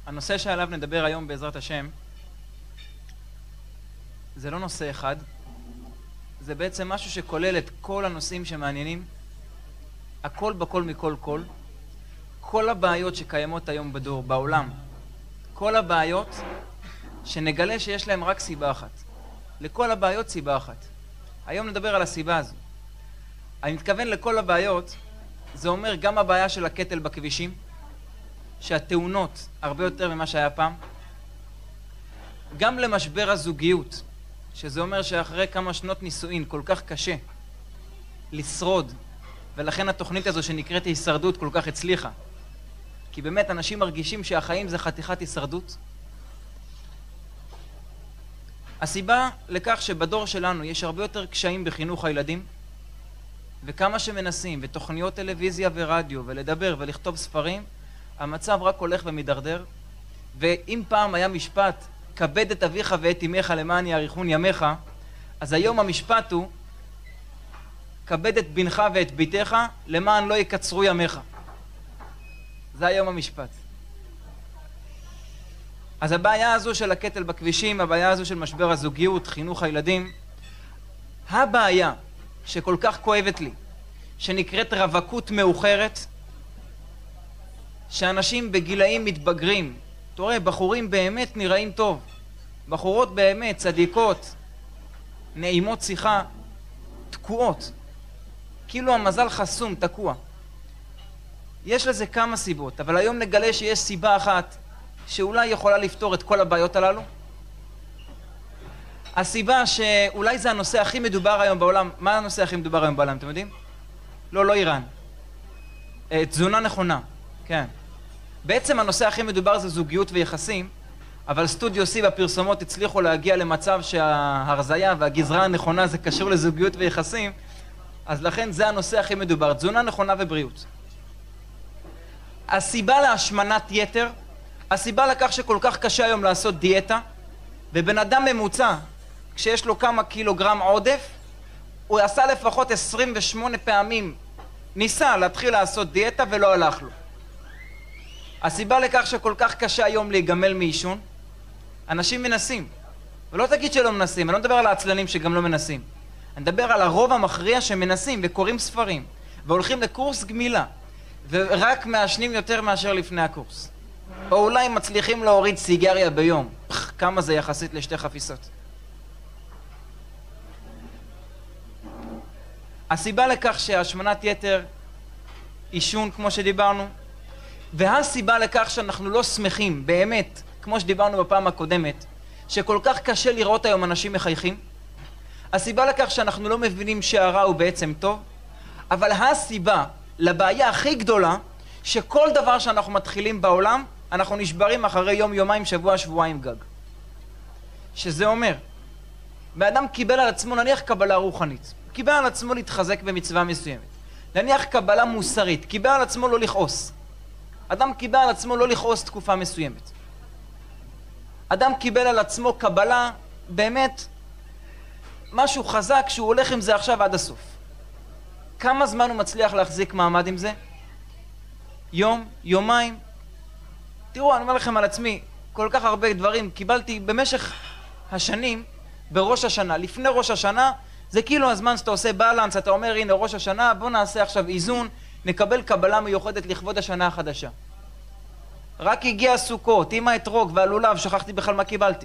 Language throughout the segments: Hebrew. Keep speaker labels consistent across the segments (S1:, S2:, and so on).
S1: הנושא שעליו נדבר היום בעזרת השם זה לא נושא אחד, זה בעצם משהו שכולל את כל הנושאים שמעניינים, הכל בכל מכל כל, כל הבעיות שקיימות היום בדור, בעולם, כל הבעיות שנגלה שיש להם רק סיבה אחת. לכל הבעיות סיבה אחת. היום נדבר על הסיבה הזו. אני מתכוון לכל הבעיות, זה אומר גם הבעיה של הקטל בכבישים, שהתאונות הרבה יותר ממה שהיה פעם, גם למשבר הזוגיות, שזה אומר שאחרי כמה שנות נישואין כל כך קשה לשרוד, ולכן התוכנית הזו שנקראת הישרדות כל כך הצליחה, כי באמת אנשים מרגישים שהחיים זה חתיכת הישרדות. הסיבה לכך שבדור שלנו יש הרבה יותר קשיים בחינוך הילדים, וכמה שמנסים, ותוכניות טלוויזיה ורדיו, ולדבר ולכתוב ספרים, המצב רק הולך ומדרדר. ואם פעם היה משפט, כבד את אביך ואת אמך למען יאריכון ימיך, אז היום המשפט הוא, כבד את בנך ואת ביתך למען לא יקצרו ימיך. זה היום המשפט. אז הבעיה הזו של הקטל בכבישים, הבעיה הזו של משבר הזוגיות, חינוך הילדים, הבעיה שכל כך כואבת לי, שנקראת רווקות מאוחרת, שאנשים בגילאים מתבגרים, אתה רואה, בחורים באמת נראים טוב, בחורות באמת צדיקות, נעימות שיחה, תקועות, כאילו המזל חסום, תקוע. יש לזה כמה סיבות, אבל היום נגלה שיש סיבה אחת שאולי יכולה לפתור את כל הבעיות הללו. הסיבה שאולי זה הנושא הכי מדובר היום בעולם. מה הנושא הכי מדובר היום בעולם, אתם יודעים? לא איראן. תזונה נכונה, כן. בעצם הנושא הכי מדובר זה זוגיות ויחסים, אבל סטודיו C בפרסומות הצליחו להגיע למצב שההרזיה והגזרה הנכונה זה קשור לזוגיות ויחסים, אז לכן זה הנושא הכי מדובר, תזונה נכונה ובריאות. הסיבה להשמנת יתר, הסיבה לכך שכל כך קשה היום לעשות דיאטה, ובן אדם ממוצע, כשיש לו כמה קילוגרם עודף, הוא עשה לפחות 28 פעמים, ניסה להתחיל לעשות דיאטה ולא הלך לו. הסיבה לכך שכל כך קשה היום להיגמל מעישון, אנשים מנסים, ולא תגיד שלא מנסים, אני לא מדבר על העצלנים שגם לא מנסים, אני מדבר על הרוב המכריע שמנסים וקוראים ספרים, והולכים לקורס גמילה, ורק מעשנים יותר מאשר לפני הקורס. או אולי מצליחים להוריד סיגריה ביום, כמה זה יחסית לשתי חפיסות. הסיבה לכך שהשמנת יתר, עישון כמו שדיברנו, והסיבה לכך שאנחנו לא שמחים, באמת, כמו שדיברנו בפעם הקודמת, שכל כך קשה לראות היום אנשים מחייכים, הסיבה לכך שאנחנו לא מבינים שהרע הוא בעצם טוב, אבל הסיבה לבעיה הכי גדולה, שכל דבר שאנחנו מתחילים בעולם, אנחנו נשברים אחרי יום, יומיים, שבוע, שבועיים גג. שזה אומר, באדם קיבל על עצמו, נניח קבלה רוחנית, קיבל על עצמו להתחזק במצווה מסוימת, נניח קבלה מוסרית, קיבל על עצמו לא לכעוס. אדם קיבל על עצמו לא לכעוס תקופה מסוימת. אדם קיבל על עצמו קבלה, באמת, משהו חזק שהוא הולך עם זה עכשיו עד הסוף. כמה זמן הוא מצליח להחזיק מעמד עם זה? יום, יומיים. תראו, אני אומר לכם על עצמי, כל כך הרבה דברים קיבלתי במשך השנים בראש השנה. לפני ראש השנה, זה כאילו הזמן שאתה עושה בלנס, אתה אומר, הנה ראש השנה, בוא נעשה עכשיו איזון, נקבל קבלה מיוחדת לכבוד השנה החדשה. רק הגיע סוכות, עם האתרוג והלולב, שכחתי בכלל מה קיבלתי.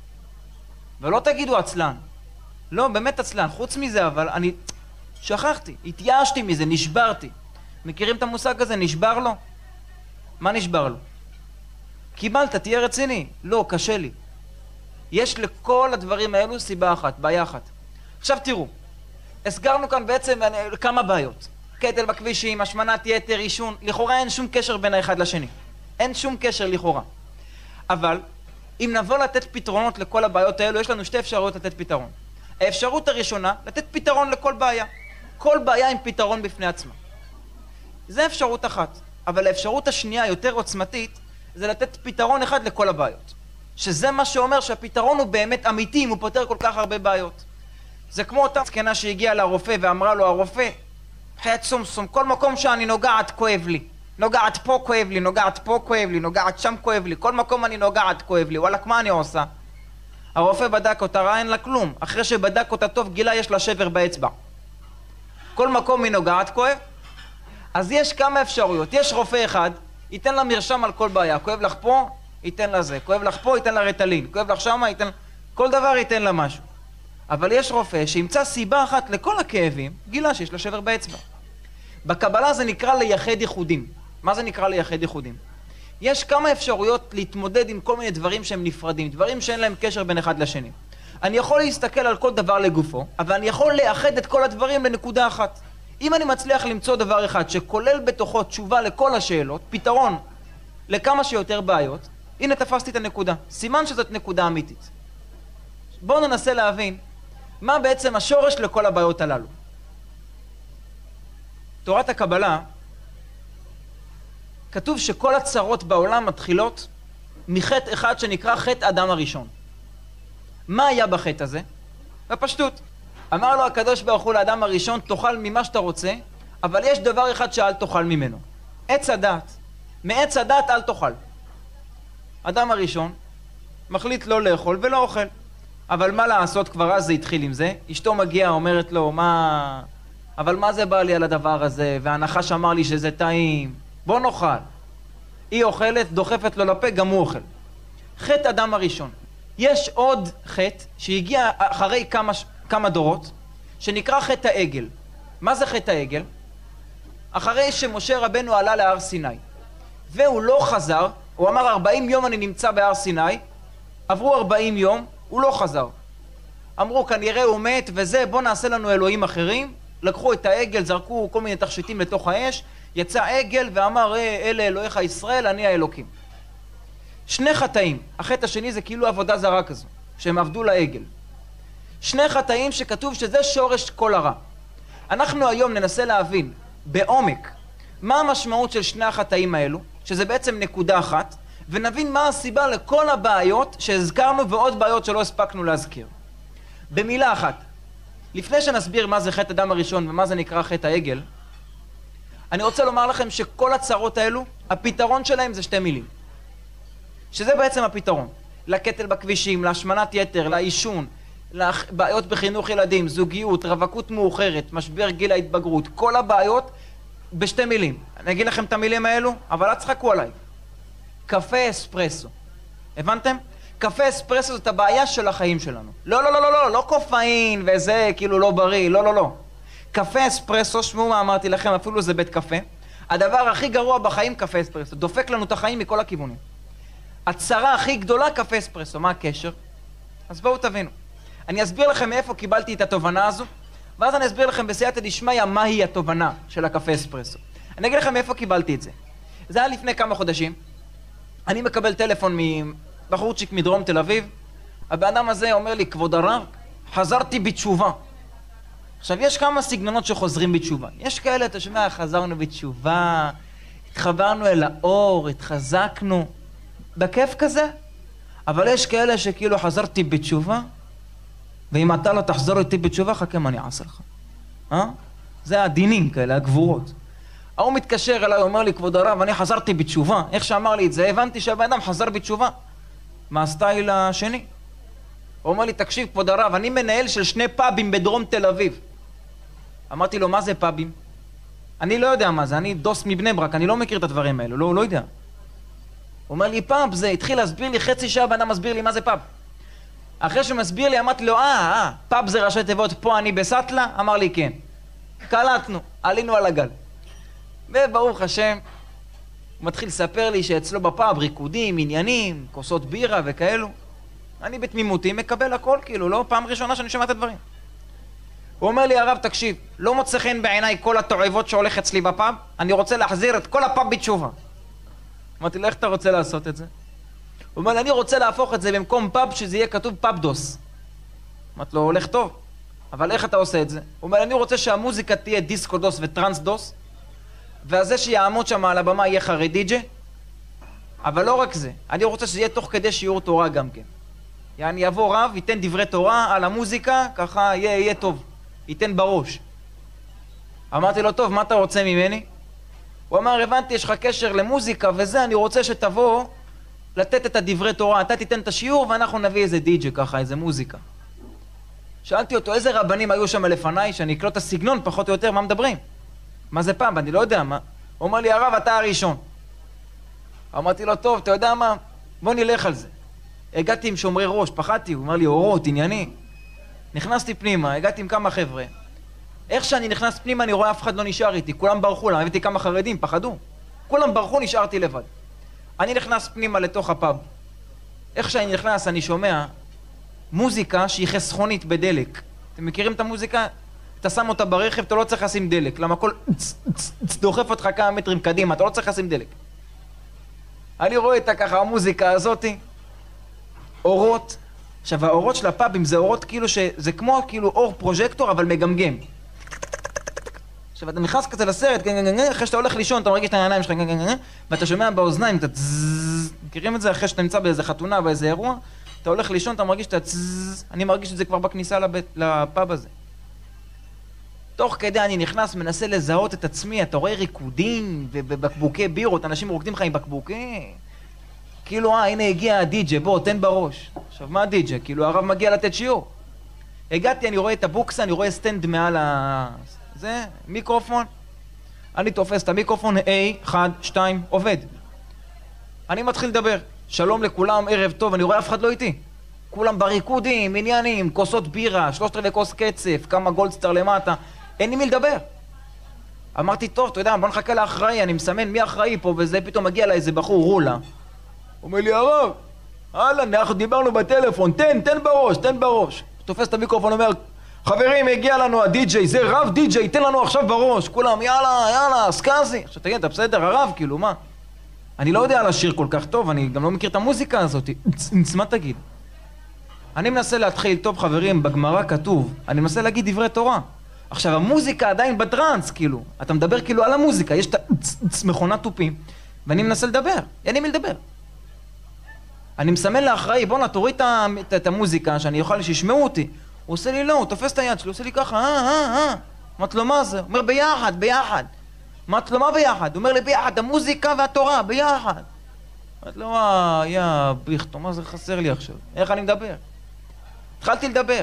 S1: ולא תגידו עצלן. לא, באמת עצלן. חוץ מזה, אבל אני שכחתי, התייאשתי מזה, נשברתי. מכירים את המושג הזה? נשבר לו? מה נשבר לו? קיבלת, תהיה רציני. לא, קשה לי. יש לכל הדברים האלו סיבה אחת, בעיה אחת. עכשיו תראו, הסגרנו כאן בעצם כמה בעיות. קטל בכבישים, השמנת יתר, עישון, לכאורה אין שום קשר בין האחד לשני. אין שום קשר לכאורה. אבל אם נבוא לתת פתרונות לכל הבעיות האלו, יש לנו שתי אפשרויות לתת פתרון. האפשרות הראשונה, לתת פתרון לכל בעיה. כל בעיה עם פתרון בפני עצמה. זה אפשרות אחת. אבל האפשרות השנייה, יותר עוצמתית, זה לתת פתרון אחד לכל הבעיות. שזה מה שאומר שהפתרון הוא באמת אמיתי, אם הוא פותר כל כך הרבה בעיות. זה כמו אותה זקנה שהגיעה לרופא ואמרה לו, הרופא, חיית סומסום, כל מקום שאני נוגעת כואב לי. נוגעת פה כואב לי, נוגעת פה כואב לי, נוגעת שם כואב לי, כל מקום אני נוגעת כואב לי, וואלק, מה אני עושה? הרופא בדק אותה, ראה אין לה כלום. אחרי שבדק אותה טוב, גילה יש לה שבר באצבע. כל מקום היא נוגעת כואב. אז יש כמה אפשרויות. יש רופא אחד, ייתן לה מרשם על כל בעיה. כואב לך פה, ייתן לה זה. כואב לך פה, ייתן לה רטלין. כואב לך שמה, ייתן... כל דבר ייתן לה משהו. אבל יש רופא שימצא סיבה אחת לכל הכאבים, גילה שיש לה שבר באצבע. בקבלה זה נקרא לייחד ייחודים. מה זה נקרא לייחד ייחודים? יש כמה אפשרויות להתמודד עם כל מיני דברים שהם נפרדים, דברים שאין להם קשר בין אחד לשני. אני יכול להסתכל על כל דבר לגופו, אבל אני יכול לאחד את כל הדברים לנקודה אחת. אם אני מצליח למצוא דבר אחד שכולל בתוכו תשובה לכל השאלות, פתרון לכמה שיותר בעיות, הנה תפסתי את הנקודה. סימן שזאת נקודה אמיתית. בואו ננסה להבין מה בעצם השורש לכל הבעיות הללו. תורת הקבלה, כתוב שכל הצרות בעולם מתחילות מחטא אחד שנקרא חטא אדם הראשון. מה היה בחטא הזה? בפשטות. אמר לו הקדוש ברוך הוא לאדם הראשון, תאכל ממה שאתה רוצה, אבל יש דבר אחד שאל תאכל ממנו. עץ הדת. מעץ הדת אל תאכל. אדם הראשון מחליט לא לאכול ולא אוכל. אבל מה לעשות, כבר אז זה התחיל עם זה. אשתו מגיעה, אומרת לו, אבל מה זה בא לי על הדבר הזה? והנחש אמר לי שזה טעים. בוא נאכל. היא אוכלת, דוחפת לו לפה, גם הוא אוכל. חטא אדם הראשון. יש עוד חטא שהגיע אחרי כמה דורות, שנקרא חטא העגל. מה זה חטא העגל? אחרי שמשה רבנו עלה להר סיני, והוא לא חזר, הוא אמר 40 יום אני נמצא בהר סיני, עברו 40 יום, הוא לא חזר. אמרו כנראה הוא מת וזה, בוא נעשה לנו אלוהים אחרים. לקחו את העגל, זרקו כל מיני תכשיטים לתוך האש, יצא עגל ואמר אלה אלוהיך ישראל, אני האלוקים. שני חטאים. החטא השני זה כאילו עבודה זרה כזו, שהם עבדו לעגל. שני חטאים שכתוב שזה שורש כל הרע. אנחנו היום ננסה להבין בעומק מה המשמעות של שני החטאים האלו, שזה בעצם נקודה אחת, ונבין מה הסיבה לכל הבעיות שהזכרנו ועוד בעיות שלא הספקנו להזכיר. במילה אחת, לפני שנסביר מה זה חטא אדם הראשון ומה זה נקרא חטא העגל, אני רוצה לומר לכם שכל הצרות האלו, הפתרון שלהם זה שתי מילים. שזה בעצם הפתרון. לקטל בכבישים, להשמנת יתר, לעישון, לבעיות בחינוך ילדים, זוגיות, רווקות מאוחרת, משבר גיל ההתבגרות, כל הבעיות בשתי מילים. אני אגיד לכם את המילים האלו, אבל אל תצחקו עליי. קפה אספרסו. הבנתם? קפה אספרסו זאת הבעיה של החיים שלנו. לא קופאין וזה כאילו לא בריא, לא. קפה אספרסו, שמעו מה אמרתי לכם, אפילו זה בית קפה. הדבר הכי גרוע בחיים קפה אספרסו. דופק לנו את החיים מכל הכיוונים. הצרה הכי גדולה קפה אספרסו. מה הקשר? אז בואו תבינו. אני אסביר לכם מאיפה קיבלתי את התובנה הזו, ואז אני אסביר לכם בסייעתא דשמיא מהי התובנה של הקפה אספרסו. אני אגיד לכם מאיפה קיבלתי את זה. זה היה לפני כמה חודשים. אני מקבל טלפון מבחורצ'יק מדרום תל אביב. הבאדם הזה אומר לי, כבוד הרב, חזרתי בתשובה. עכשיו, יש כמה סגנונות שחוזרים בתשובה. יש כאלה, אתה שומע, חזרנו בתשובה, התחברנו אל האור, התחזקנו, בכיף כזה. אבל יש כאלה שכאילו חזרתי בתשובה, ואם אתה לא תחזור איתי בתשובה, חכה מה אני אעשה לך. זה הדינים כאלה, הגבורות. הוא מתקשר אליי, אומר לי, כבוד הרב, אני חזרתי בתשובה. איך שאמר לי את זה, הבנתי שהבן אדם חזר בתשובה. מה הסטייל השני? הוא אומר לי, תקשיב, כבוד הרב, אני מנהל של 2 פאבים בדרום תל אביב. אמרתי לו, מה זה פאבים? אני לא יודע מה זה, אני דוס מבני ברק, אני לא מכיר את הדברים האלו, לא יודע. הוא אומר לי, פאב זה, התחיל להסביר לי, חצי שעה בן אדם מסביר לי מה זה פאב. אחרי שהוא מסביר לי, אמרתי לו, פאב זה ראשי תיבות, פה אני בסטלה? אמר לי, כן. קלטנו, עלינו על הגל. וברוך השם, הוא מתחיל לספר לי שאצלו בפאב ריקודים, עניינים, כוסות בירה וכאלו. אני בתמימותי מקבל הכל, כאילו, לא פעם ראשונה שאני שומע את הדברים. הוא אומר לי, הרב, תקשיב, לא מוצא חן בעיניי כל התועבות שהולך אצלי בפאב, אני רוצה להחזיר את כל הפאב בתשובה. אמרתי לו, איך אתה רוצה לעשות את זה? הוא אומר לי, אני רוצה להפוך את זה במקום פאב שזה יהיה כתוב פאבדוס. אמרתי לו, הולך טוב, אבל איך אתה עושה את זה? הוא אומר לי, אני רוצה שהמוזיקה תהיה דיסקו דוס וטרנס דוס, והזה שיעמוד שם על הבמה יהיה חרדיג'ה, אבל לא רק זה, אני רוצה שזה יהיה תוך כדי שיעור תורה גם כן. יעני יבוא רב, ייתן דברי תורה על המוזיקה, ככה יהיה טוב, ייתן בראש. אמרתי לו, טוב, מה אתה רוצה ממני? הוא אמר, הבנתי, יש לך קשר למוזיקה וזה, אני רוצה שתבוא לתת את הדברי תורה, אתה תיתן את השיעור ואנחנו נביא איזה די-ג'י ככה, איזה מוזיקה. שאלתי אותו, איזה רבנים היו שם לפניי, שאני אקלוט את הסגנון פחות או יותר, מה מדברים? מה זה פעם? אני לא יודע מה. הוא אומר לי, הרב, אתה הראשון. אמרתי לו, טוב, אתה יודע מה? בוא נלך על זה. הגעתי עם שומרי ראש, פחדתי, הוא אמר לי, אורות, ענייני. נכנסתי פנימה, הגעתי עם כמה חבר'ה. איך שאני נכנס פנימה, אני רואה אף אחד לא נשאר איתי, כולם ברחו, למה הבאתי כמה חרדים, פחדו. כולם ברחו, נשארתי לבד. אני נכנס פנימה לתוך הפאב. איך שאני נכנס, אני שומע מוזיקה שהיא חסכונית בדלק. אתם מכירים את המוזיקה? אתה שם אותה ברכב, אתה לא צריך לשים דלק. למה הכל דוחף אותך כמה מטרים קדימה, אתה לא צריך לשים דלק. אני רואה את ככה המוזיקה הזאת, אורות. עכשיו, האורות של הפאבים זה אורות כאילו זה כמו כאילו אור פרוז'קטור, אבל מגמגם. עכשיו, אתה נכנס כזה לסרט, אחרי שאתה הולך לישון, אתה מרגיש את העיניים שלך, ואתה שומע באוזניים, אתה מכירים את זה אחרי שאתה נמצא באיזה חתונה, באיזה אירוע? אתה הולך לישון, אתה מרגיש את אני מרגיש את זה כבר בכניסה לפאב הזה. תוך כדי אני נכנס, מנסה לזהות את עצמי, אתה רואה ריקודים ובקבוקי בירות, אנשים רוקדים לך עם בקבוקי. כאילו, הנה הגיע הדי-ג'י, בוא, תן בראש. עכשיו, מה הדי-ג'י? כאילו, הרב מגיע לתת שיעור. הגעתי, אני רואה את הבוקסה, אני רואה סטנד מעל זה, מיקרופון. אני תופס את המיקרופון, A, 1, 2, עובד. אני מתחיל לדבר. שלום לכולם, ערב טוב, אני רואה אף אחד לא איתי. כולם בריקודים, עניינים, כוסות בירה, 3/4 כוס קצף, כמה גולדסטאר למטה. אין לי מי לדבר. אמרתי, טוב, אתה יודע, בוא נחכה לאחראי, אני מסמן מי אחראי פה, וזה פתאום מגיע לה איזה בחור, רולה. אומר לי, הרב, אהלן, אנחנו דיברנו בטלפון, תן בראש, תן בראש. תופס את המיקרופון, אומר, חברים, הגיע לנו הדי-ג'יי, זה רב די-ג'יי, תן לנו עכשיו בראש. כולם, יאללה, סקאזי. עכשיו תגיד, אתה בסדר, הרב, כאילו, מה? אני לא יודע לשיר כל כך טוב, אני גם לא מכיר את המוזיקה הזאת. מה תגיד? אני מנסה להתחיל, טוב חברים, בגמרא כתוב, אני מנסה להגיד דברי תורה. עכשיו, המוזיקה עדיין בטרנס, כאילו. אתה מדבר כאילו על המוזיקה, יש את מכונת תופים, ואני מנסה לדבר, אין לי מי לדבר. אני מסמן לאחראי, בוא תוריד את המוזיקה, שאני אוכל שישמעו אותי. הוא עושה לי לא, הוא תופס את היד שלי, הוא עושה לי ככה, אמרתי לו, מה זה? הוא אומר, ביחד. אמרתי לו, מה ביחד? הוא אומר לי, ביחד, המוזיקה והתורה, ביחד. אמרתי לו, יא ביכטו, מה זה חסר לי עכשיו? איך אני מדבר? התחלתי לדבר.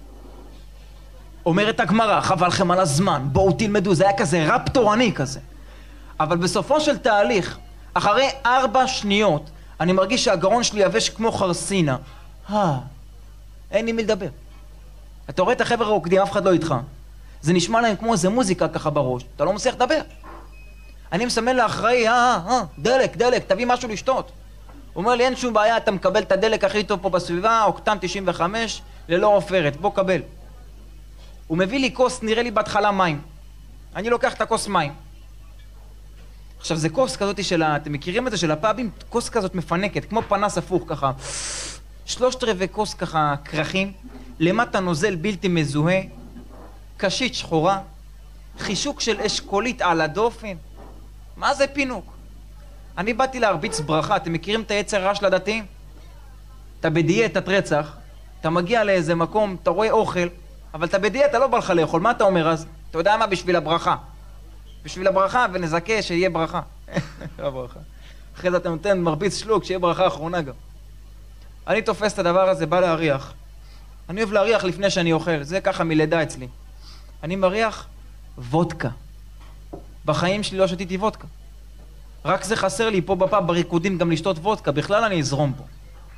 S1: אומרת הגמרא, חבל לכם על הזמן, בואו תלמדו, זה היה כזה רב תורני כזה. אבל בסופו של תהליך, אחרי 4 שניות, אני מרגיש שהגרון שלי יבש כמו חרסינה. אין לי מי לדבר. אתה רואה את החבר'ה רוקדים, אף אחד לא איתך. זה נשמע להם כמו איזה מוזיקה ככה בראש, אתה לא מצליח לדבר. אני מסמן לאחראי, דלק, תביא משהו לשתות. הוא אומר לי, אין שום בעיה, אתה מקבל את הדלק הכי טוב פה בסביבה, אוקטן 95, ללא עופרת, בוא קבל. הוא מביא לי כוס, נראה לי בהתחלה מים. אני לוקח את הכוס מים. עכשיו זה כוס כזאת אתם מכירים את זה של הפאבים? כוס כזאת מפנקת, כמו פנס הפוך ככה. 3/4 כוס ככה קרחים, למטה נוזל בלתי מזוהה, קשית שחורה, חישוק של אשכולית על הדופן. מה זה פינוק? אני באתי להרביץ ברכה, אתם מכירים את היצר הרע של הדתיים? אתה בדיאטת רצח, אתה מגיע לאיזה מקום, אתה רואה אוכל, אבל אתה בדיאטה, לא בא לך לאכול, מה אתה אומר אז? אתה יודע מה? בשביל הברכה. בשביל הברכה, ונזכה שיהיה ברכה. אחרי זה אתה נותן מרביץ שלוק, שיהיה ברכה אחרונה גם. אני תופס את הדבר הזה, בא להריח. אני אוהב להריח לפני שאני אוכל, זה ככה מלידה אצלי. אני מריח וודקה. בחיים שלי לא שתיתי וודקה. רק זה חסר לי פה בפאב בריקודים גם לשתות וודקה, בכלל אני אזרום פה.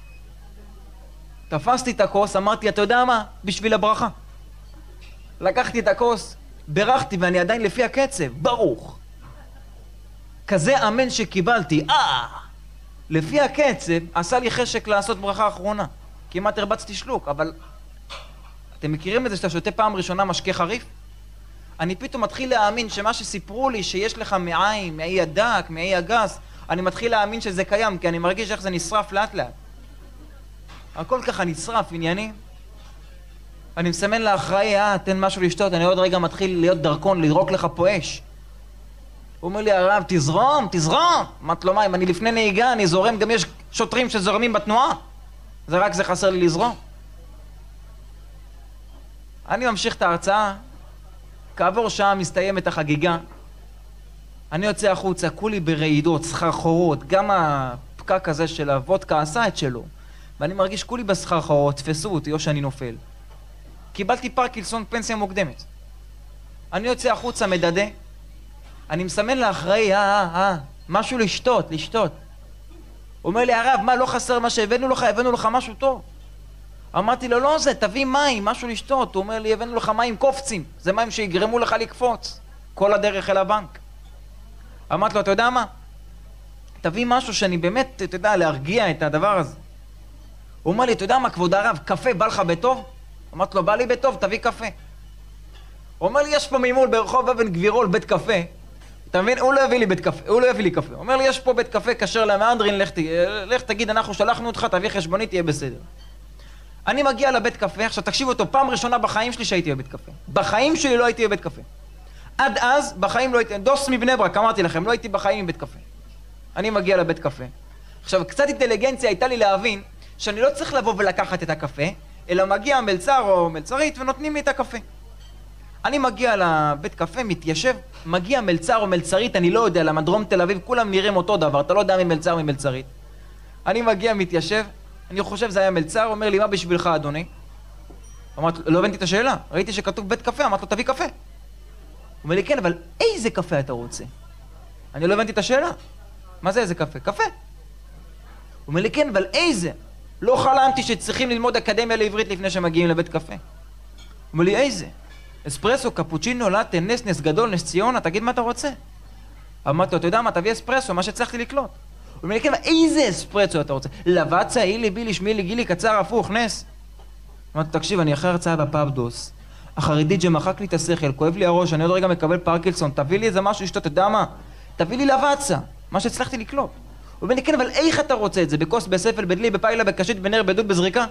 S1: תפסתי את הכוס, אמרתי, אתה יודע מה? בשביל הברכה. לקחתי את הכוס, ברכתי ואני עדיין לפי הקצב, ברוך. כזה אמן שקיבלתי, לפי הקצב עשה לי חשק לעשות ברכה אחרונה. כמעט הרבצתי שלוק, אבל אתם מכירים את זה שאתה שותה פעם ראשונה משקה חריף? אני פתאום מתחיל להאמין שמה שסיפרו לי שיש לך מעיים, מעי הדק, מעי הגס, אני מתחיל להאמין שזה קיים, כי אני מרגיש איך זה נשרף לאט לאט. הכל ככה נשרף, עניינים. אני מסמן לאחראי, תן משהו לשתות, אני עוד רגע מתחיל להיות דרכון, לזרוק לך פה אש. הוא אומר לי, הרב, תזרום. אמרתי לו, מה, אם אני לפני נהיגה, אני זורם, גם יש שוטרים שזורמים בתנועה. זה חסר לי לזרום. אני ממשיך את ההרצאה, כעבור שעה מסתיימת החגיגה. אני יוצא החוצה, כולי ברעידות, סחרחורות, גם הפקק הזה של הוודקה עשה את שלו. ואני מרגיש כולי בסחרחורות, תפסו אותי או שאני נופל. קיבלתי פרקילסון, פנסיה מוקדמת. אני יוצא החוצה, מדדה. אני מסמן לאחראי, משהו לשתות. הוא אומר לי, הרב, מה, לא חסר מה שהבאנו לך? הבאנו לך משהו טוב. אמרתי לו, לא זה, תביא מים, משהו לשתות. הוא אומר לי, הבאנו לך מים קופצים. זה מים שיגרמו לך לקפוץ. כל הדרך אל הבנק. אמרתי לו, אתה יודע מה? תביא משהו שאני באמת, אתה יודע, להרגיע את הדבר הזה. הוא אומר לי, אתה יודע מה, כבוד הרב, קפה בא לך בטוב? אמרתי לו, בא לי בטוב, תביא קפה. הוא אומר לי, יש פה מימול ברחוב אבן גבירול בית קפה. אתה מבין? הוא לא הביא לי בית קפה, הוא לא הביא לי קפה. הוא אומר לי, יש פה בית קפה כשר למהדרין, לך תגיד, אנחנו שלחנו אותך, תביא חשבונית, תהיה בסדר. אני מגיע לבית קפה, עכשיו תקשיבו אותו, פעם ראשונה בחיים שלי שהייתי בבית קפה. בחיים שלי לא הייתי בבית קפה. עד אז, בחיים לא הייתי, דוס מבני ברק, אמרתי לכם, לא הייתי בחיים בבית קפה. אני מגיע לבית קפה. עכשיו, קצת אינטליגנציה הייתה לי להבין שאני לא צריך לבוא ולקחת את הקפה, אלא מגיע מלצר או מלצרית ונותנים לי את הקפה. אני מגיע לבית קפה, מתיישב, מגיע מלצר או מלצרית, אני לא יודע, למה דרום תל אביב כולם נראים אותו דבר, אתה לא יודע מי מלצר ממלצרית. אני מגיע, מתיישב, אני חושב זה היה מלצר, אומר לי, מה בשבילך אדוני? אמרתי, לא הבנתי את השאלה, ראיתי שכתוב בית קפה, אמרתי לו, תביא קפה. הוא אומר לי, כן, אבל איזה קפה אתה רוצה? אני לא הבנתי את השאלה. מה זה איזה קפה? קפה. הוא אומר לי, כן, אבל איזה? לא חלמתי שצריכים ללמוד אקדמיה לעברית לפני שמגיעים לבית קפה. הוא אומר לי, איזה? אספרסו, קפוצ'ינו, לאטה, נס גדול, נס ציונה, תגיד מה אתה רוצה. אמרתי לו, אתה יודע מה, תביא אספרסו, מה שהצלחתי לקלוט. הוא אומר לי, כן, איזה אספרסו אתה רוצה? לבצע, אילי, בילי, שמילי, גילי, קצר, הפוך, נס. אמרתי, תקשיב, אני אחרי הרצאה בפאבדוס, החרדית שמחק לי את השכל, כואב לי הראש, אני עוד רגע מקבל פרקילסון, תביא לי איזה משהו לשתות, אתה יודע מה? תביא לי לבצע, מה שהצלחתי לקלוט. הוא אומר לי, כן, אבל איך אתה רוצה את זה? בכוס, בספל, בדלי, בפיילה, בקשית, בנר, בדוד, בזריקה?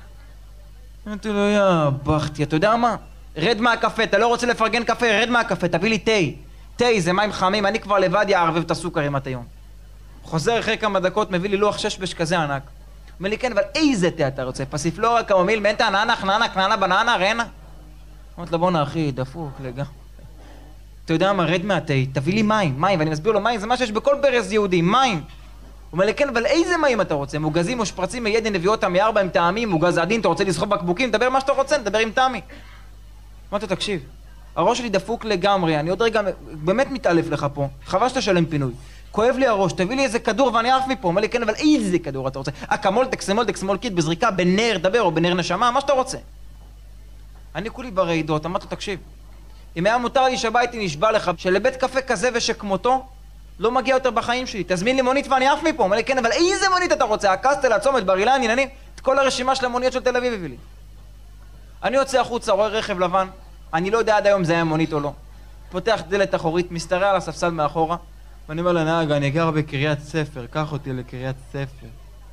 S1: אמרתי לו, יא בכתי, אתה יודע מה? רד מהקפה, אתה לא רוצה לפרגן קפה, רד מהקפה, תביא לי תה. תה זה מים חמים, אני כבר לבד יערבב את הסוכר עם התיון. חוזר אחרי כמה דקות, מביא לי לוח ששבש כזה ענק. אומר לי, כן, אבל איזה תה אתה רוצה? פסיפלורה, קמומיל, מנטה, נענה, בננה, רנה? אמרתי לו, בוא'נה אחי, דפוק לגמרי. אתה יודע מה, רד מהתה, תביא לי מים, ואני מסביר לו, מים זה מה שיש בכל ברז יהודי, מים. הוא אומר לי, כן, אבל איזה מים אתה רוצה? מוגזים או שפרצים מידן נביאות מ4 עם טעמים, מוגז עדין, אתה רוצה לסחוב בקבוקים, דבר מה שאתה רוצה, נדבר עם טעמי. אמרתי לו, תקשיב, הראש שלי דפוק לגמרי, אני עוד רגע באמת מתעלף לך פה, חבל שתשלם פינוי. כואב לי הראש, תביא לי איזה כדור ואני אעף מפה. אומר לי, כן, אבל איזה כדור אתה רוצה? אקמול, טקסמול, קיט, בזריקה, בנר, דבר, או בנר נשמה, מה שאתה רוצה. אני כולי ברעידות, אמרתי לו, תקשיב, אם היה מותר לי שהייתי נשבע לך, שלבית קפה כזה ושכמותו, לא מגיע יותר בחיים שלי, תזמין לי מונית ואני אעף מפה. אומר לי, כן, אבל איזה מונית אתה רוצה? הקסטל, הצומת, בר אילן, עניינים, את כל הרשימה של המוניות של תל אביב הביא לי. אני יוצא החוצה, רואה רכב לבן, אני לא יודע עד היום זה היה מונית או לא. פותח דלת אחורית, מסתרע על הספסל מאחורה, ואני אומר לנהג, אני גר בקריית ספר, קח אותי לקריית ספר.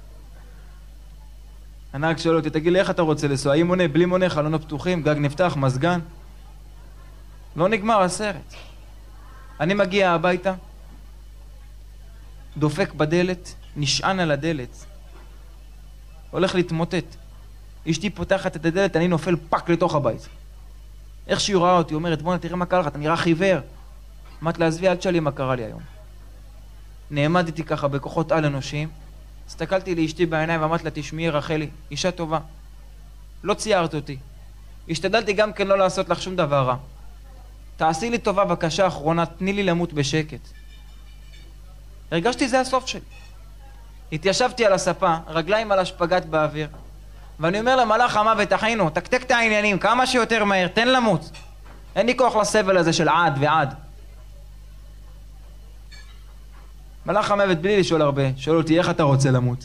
S1: הנהג שואל אותי, תגיד לי איך אתה רוצה לנסוע? האם מונה, בלי מונה, חלונות פתוחים, גג נפתח, מזגן? לא נגמר הסרט. אני מגיע הביתה, דופק בדלת, נשען על הדלת, הולך להתמוטט. אשתי פותחת את הדלת, אני נופל פק לתוך הבית. איך שהיא רואה אותי, אומרת, בוא'נה, תראה מה קרה לך, אתה נראה חיוור. אמרת לעזבי, אל תשאלי מה קרה לי היום. נעמדתי ככה בכוחות על אנושיים, הסתכלתי לאשתי בעיניים ואמרתי לה, תשמעי רחלי, אישה טובה. לא ציירת אותי. השתדלתי גם כן לא לעשות לך שום דבר רע. תעשי לי טובה בקשה האחרונה, תני לי למות בשקט. הרגשתי זה הסוף שלי. התיישבתי על הספה, רגליים על השפגת באוויר, ואני אומר למלאך המוות, אחינו, תקתק את העניינים כמה שיותר מהר, תן למות. אין לי כוח לסבל הזה של עד ועד. מלאך המוות בלי לשאול הרבה, שואל אותי איך אתה רוצה למות.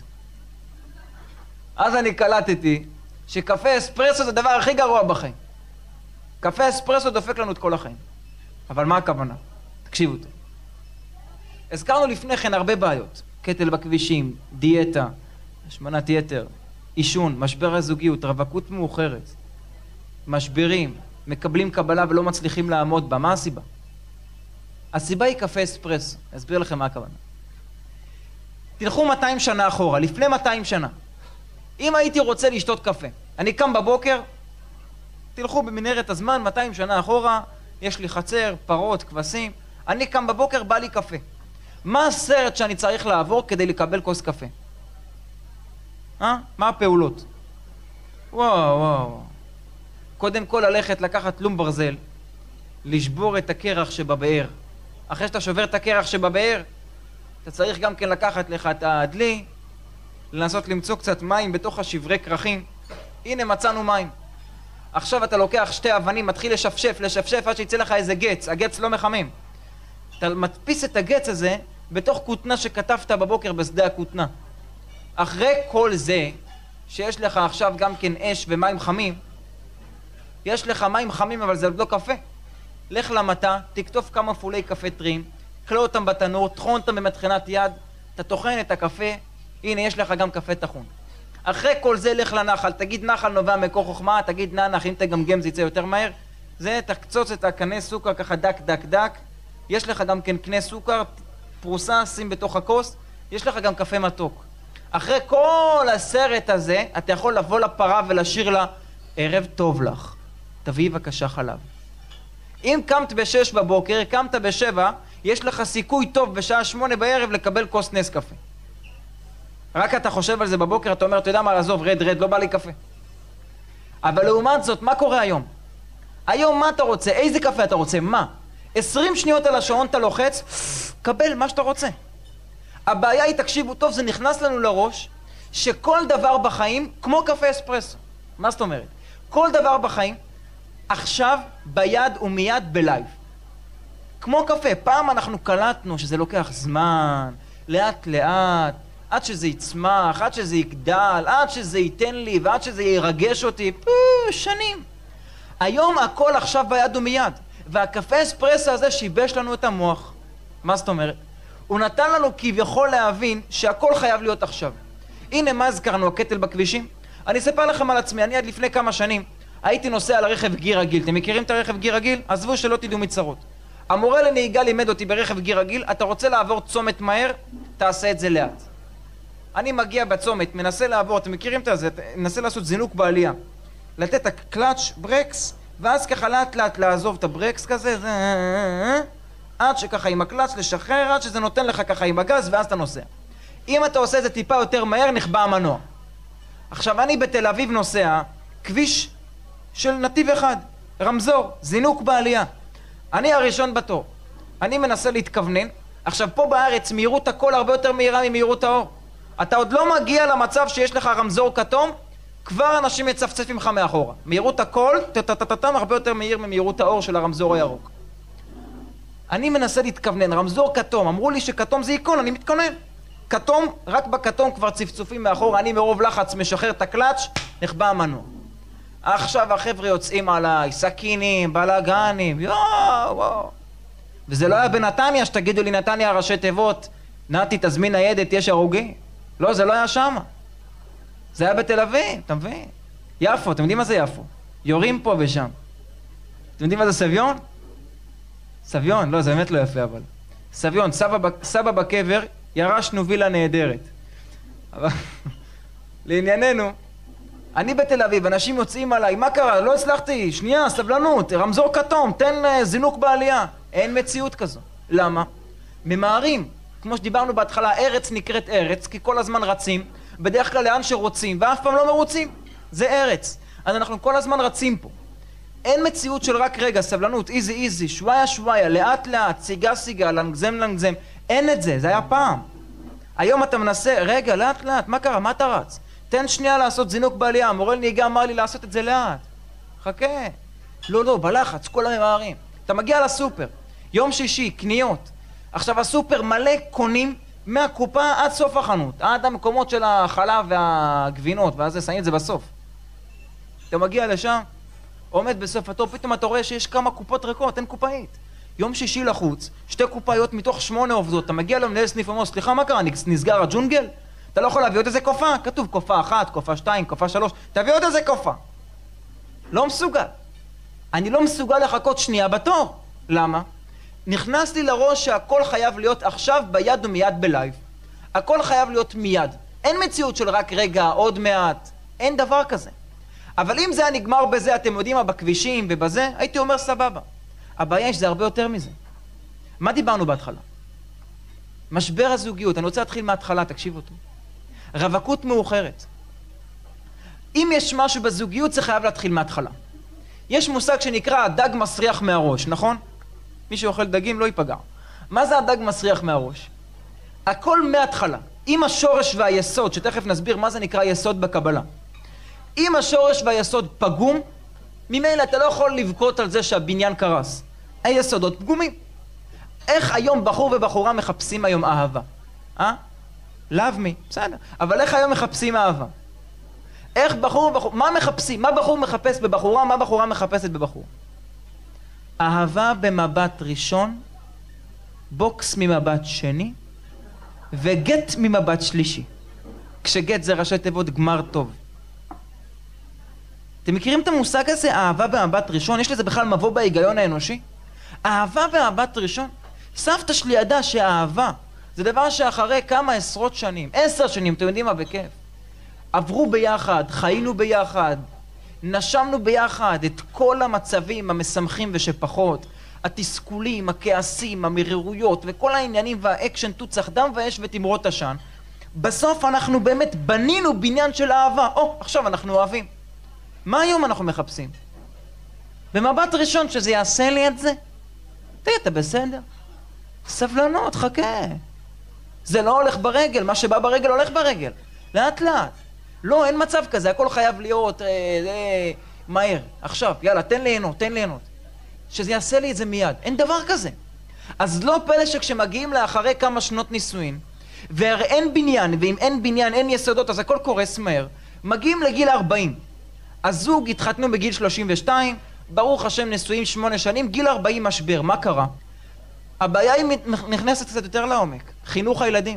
S1: אז אני קלטתי שקפה אספרסו זה הדבר הכי גרוע בחיים. קפה אספרסו דופק לנו את כל החיים. אבל מה הכוונה? תקשיבו אותי. הזכרנו לפני כן הרבה בעיות. קטל בכבישים, דיאטה, השמנת יתר, עישון, משבר הזוגיות, רווקות מאוחרת, משברים, מקבלים קבלה ולא מצליחים לעמוד בה. מה הסיבה? הסיבה היא קפה אספרסו. אסביר לכם מה הכוונה. תלכו 200 שנה אחורה, לפני 200 שנה. אם הייתי רוצה לשתות קפה, אני קם בבוקר, תלכו במנהרת הזמן 200 שנה אחורה, יש לי חצר, פרות, כבשים, אני קם בבוקר, בא לי קפה. מה הסרט שאני צריך לעבור כדי לקבל כוס קפה? מה הפעולות? וואו. קודם כל ללכת לקחת לום ברזל, לשבור את הקרח שבבאר. אחרי שאתה שובר את הקרח שבבאר, אתה צריך גם כן לקחת לך את הדלי, לנסות למצוא קצת מים בתוך השברי קרחים. הנה מצאנו מים. עכשיו אתה לוקח שתי אבנים, מתחיל לשפשף עד שיצא לך איזה גץ. הגץ לא מחמם. אתה מדפיס את הגץ הזה בתוך כותנה שכתבת בבוקר בשדה הכותנה. אחרי כל זה, שיש לך עכשיו גם כן אש ומים חמים, יש לך מים חמים אבל זה עוד לא קפה. לך למטה, תכתוב כמה פולי קפה טריים, קלו אותם בתנור, טחון אותם במטחנת יד, אתה טוחן את הקפה, הנה יש לך גם קפה טחון. אחרי כל זה לך לנחל, תגיד נחל נובע מקור חוכמה, תגיד נח, אם תגמגם זה יצא יותר מהר. זה תקצוץ את הקנה סוכר ככה דק, יש לך גם כן קנה סוכר, פרוסה, שים בתוך הכוס, יש לך גם קפה מתוק. אחרי כל הסרט הזה, אתה יכול לבוא לפרה ולשיר לה, ערב טוב לך, תביאי בבקשה חלב. אם קמת ב6 בבוקר, קמת ב7, יש לך סיכוי טוב בשעה 8 בערב לקבל כוס נס קפה. רק אתה חושב על זה בבוקר, אתה אומר, אתה יודע מה, לעזוב, רד, לא בא לי קפה. אבל לעומת זאת, מה קורה היום? היום מה אתה רוצה? איזה קפה אתה רוצה? מה? 20 שניות על השעון אתה לוחץ, קבל מה שאתה רוצה. הבעיה היא, תקשיבו טוב, זה נכנס לנו לראש, שכל דבר בחיים, כמו קפה אספרסו. מה זאת אומרת? כל דבר בחיים, עכשיו, ביד ומיד בלייב. כמו קפה, פעם אנחנו קלטנו שזה לוקח זמן, לאט, עד שזה יצמח, עד שזה יגדל, עד שזה ייתן לי, ועד שזה ירגש אותי, שנים. היום הכל עכשיו ביד ומיד, והקפה אספרסו הזה שיבש לנו את המוח. מה זאת אומרת? הוא נתן לנו כביכול להבין שהכל חייב להיות עכשיו. הנה מה הזכרנו, הקטל בכבישים? אני אספר לכם על עצמי, אני עד לפני כמה שנים הייתי נוסע על רכב גיר רגיל. אתם מכירים את הרכב גיר רגיל? עזבו שלא תדעו מצרות. המורה לנהיגה לימד אותי ברכב גיר רגיל, אתה רוצה לעבור צומת מהר, תעשה את זה לאט. אני מגיע בצומת, מנסה לעבור, אתם מכירים את זה? מנסה לעשות זינוק בעלייה. לתת את הקלאץ' ברקס, ואז ככה לאט לעזוב את הברקס כזה, עד שככה עם הקלאץ' לשחרר, עד שזה נותן לך ככה עם הגז, ואז אתה נוסע. אם אתה עושה את זה טיפה יותר מהר, נחבא המנוע. עכשיו אני בתל אביב נוסע, כביש של נתיב אחד, רמזור, זינוק בעלייה. אני הראשון בתור. אני מנסה להתכוונן. עכשיו פה בארץ מהירות הכל הרבה יותר מהירה ממהירות האור. אתה עוד לא מגיע למצב שיש לך רמזור כתום, כבר אנשים מצפצפים לך מאחורה. מהירות הכל, הרבה יותר מהיר ממהירות האור של הרמזור הירוק. אני מנסה להתכוונן, רמזור כתום, אמרו לי שכתום זה עיקון, אני מתכונן. כתום, רק בכתום כבר צפצופים מאחורה, אני מרוב לחץ משחרר את הקלאץ', נחבא המנוע. עכשיו החבר'ה יוצאים עליי, סכינים, בלגנים, וואו. וזה לא היה בנתניה, שתגידו לי נתניה ראשי תיבות, נתי תזמין ניידת, יש הרוגים. לא, זה לא היה שם. זה היה בתל אביב, אתה מבין? יפו, אתם יודעים מה זה יפו? יורים פה ושם. אתם יודעים מה זה סביון? סביון, לא, זה באמת לא יפה אבל. סביון, סבא בקבר, ירשנו וילה נהדרת. אבל לענייננו, אני בתל אביב, אנשים יוצאים עליי, מה קרה? לא הצלחתי, שנייה, סבלנות, רמזור כתום, תן זינוק בעלייה. אין מציאות כזו. למה? ממהרים. כמו שדיברנו בהתחלה, ארץ נקראת ארץ, כי כל הזמן רצים, בדרך כלל לאן שרוצים, ואף פעם לא מרוצים. זה ארץ. אז אנחנו כל הזמן רצים פה. אין מציאות של רק רגע, סבלנות, איזי, שוואיה, לאט, סיגה, לנגזם. אין את זה, זה היה פעם. היום אתה מנסה, רגע, לאט, מה קרה? מה אתה רץ? תן שנייה לעשות זינוק בעלייה, המורה לנהיגה אמר לי לעשות את זה לאט. חכה. לא, בלחץ, כל הממהרים. אתה מגיע לסופר, יום שישי, קניות. עכשיו הסופר מלא קונים מהקופה עד סוף החנות, עד המקומות של החלב והגבינות, ואז שמים את זה בסוף. אתה מגיע לשם, עומד בסוף התור, פתאום אתה רואה שיש כמה קופות ריקות, אין קופאית. יום שישי לחוץ, 2 קופאיות מתוך 8 עובדות, אתה מגיע למנהל סניף ואומר, סליחה, מה קרה, נסגר הג'ונגל? אתה לא יכול להביא עוד איזה קופה? כתוב קופה 1, קופה 2, קופה 3, תביא עוד איזה קופה. לא מסוגל. אני לא מסוגל לחכות שנייה בתור. למה? נכנס לי לראש שהכל חייב להיות עכשיו ביד ומיד בלייב. הכל חייב להיות מיד. אין מציאות של רק רגע, עוד מעט. אין דבר כזה. אבל אם זה היה נגמר בזה, אתם יודעים מה, בכבישים ובזה, הייתי אומר סבבה. הבעיה היא שזה הרבה יותר מזה. מה דיברנו בהתחלה? משבר הזוגיות. אני רוצה להתחיל מההתחלה, תקשיב אותו. רווקות מאוחרת. אם יש משהו בזוגיות, זה חייב להתחיל מההתחלה. יש מושג שנקרא הדג מסריח מהראש, נכון? מי שאוכל דגים לא ייפגע. מה זה הדג מסריח מהראש? הכל מההתחלה. אם השורש והיסוד, שתכף נסביר מה זה נקרא יסוד בקבלה. אם השורש והיסוד פגום, ממילא אתה לא יכול לבכות על זה שהבניין קרס. היסודות פגומים. איך היום בחור ובחורה מחפשים היום אהבה? love me, בסדר. אבל איך היום מחפשים אהבה? איך בחור ובחור, מה מחפשים? מה בחור מחפש בבחורה? מה בחורה מחפשת בבחור? אהבה במבט ראשון, בוקס ממבט שני, וגט ממבט שלישי. כשגט זה ראשי תיבות גמר טוב. אתם מכירים את המושג הזה, אהבה במבט ראשון? יש לזה בכלל מבוא בהיגיון האנושי? אהבה במבט ראשון? סבתא שלי ידעה שאהבה זה דבר שאחרי כמה עשרות שנים, 10 שנים, אתם יודעים מה, בכיף. עברו ביחד, חיינו ביחד, נשמנו ביחד את כל המצבים המשמחים ושפחות, התסכולים, הכעסים, המרירויות וכל העניינים והאקשן תוצח דם ואש ותמרות עשן. בסוף אנחנו באמת בנינו בניין של אהבה. עכשיו אנחנו אוהבים. מה היום אנחנו מחפשים? במבט ראשון שזה יעשה לי את זה? תגיד, אתה בסדר? סבלנות, חכה. זה לא הולך ברגל, מה שבא ברגל הולך ברגל. לאט לאט. לא, אין מצב כזה, הכל חייב להיות מהר. עכשיו, יאללה, תן ליהנות, תן ליהנות. שזה יעשה לי את זה מיד. אין דבר כזה. אז לא פלא שכשמגיעים לאחרי כמה שנות נישואין, ואין בניין, ואם אין בניין, אין יסודות, אז הכל קורס מהר. מגיעים לגיל 40. הזוג התחתנו בגיל 32, ברוך השם נשואים 8 שנים, גיל 40 משבר. מה קרה? הבעיה היא נכנסת קצת יותר לעומק. חינוך הילדים.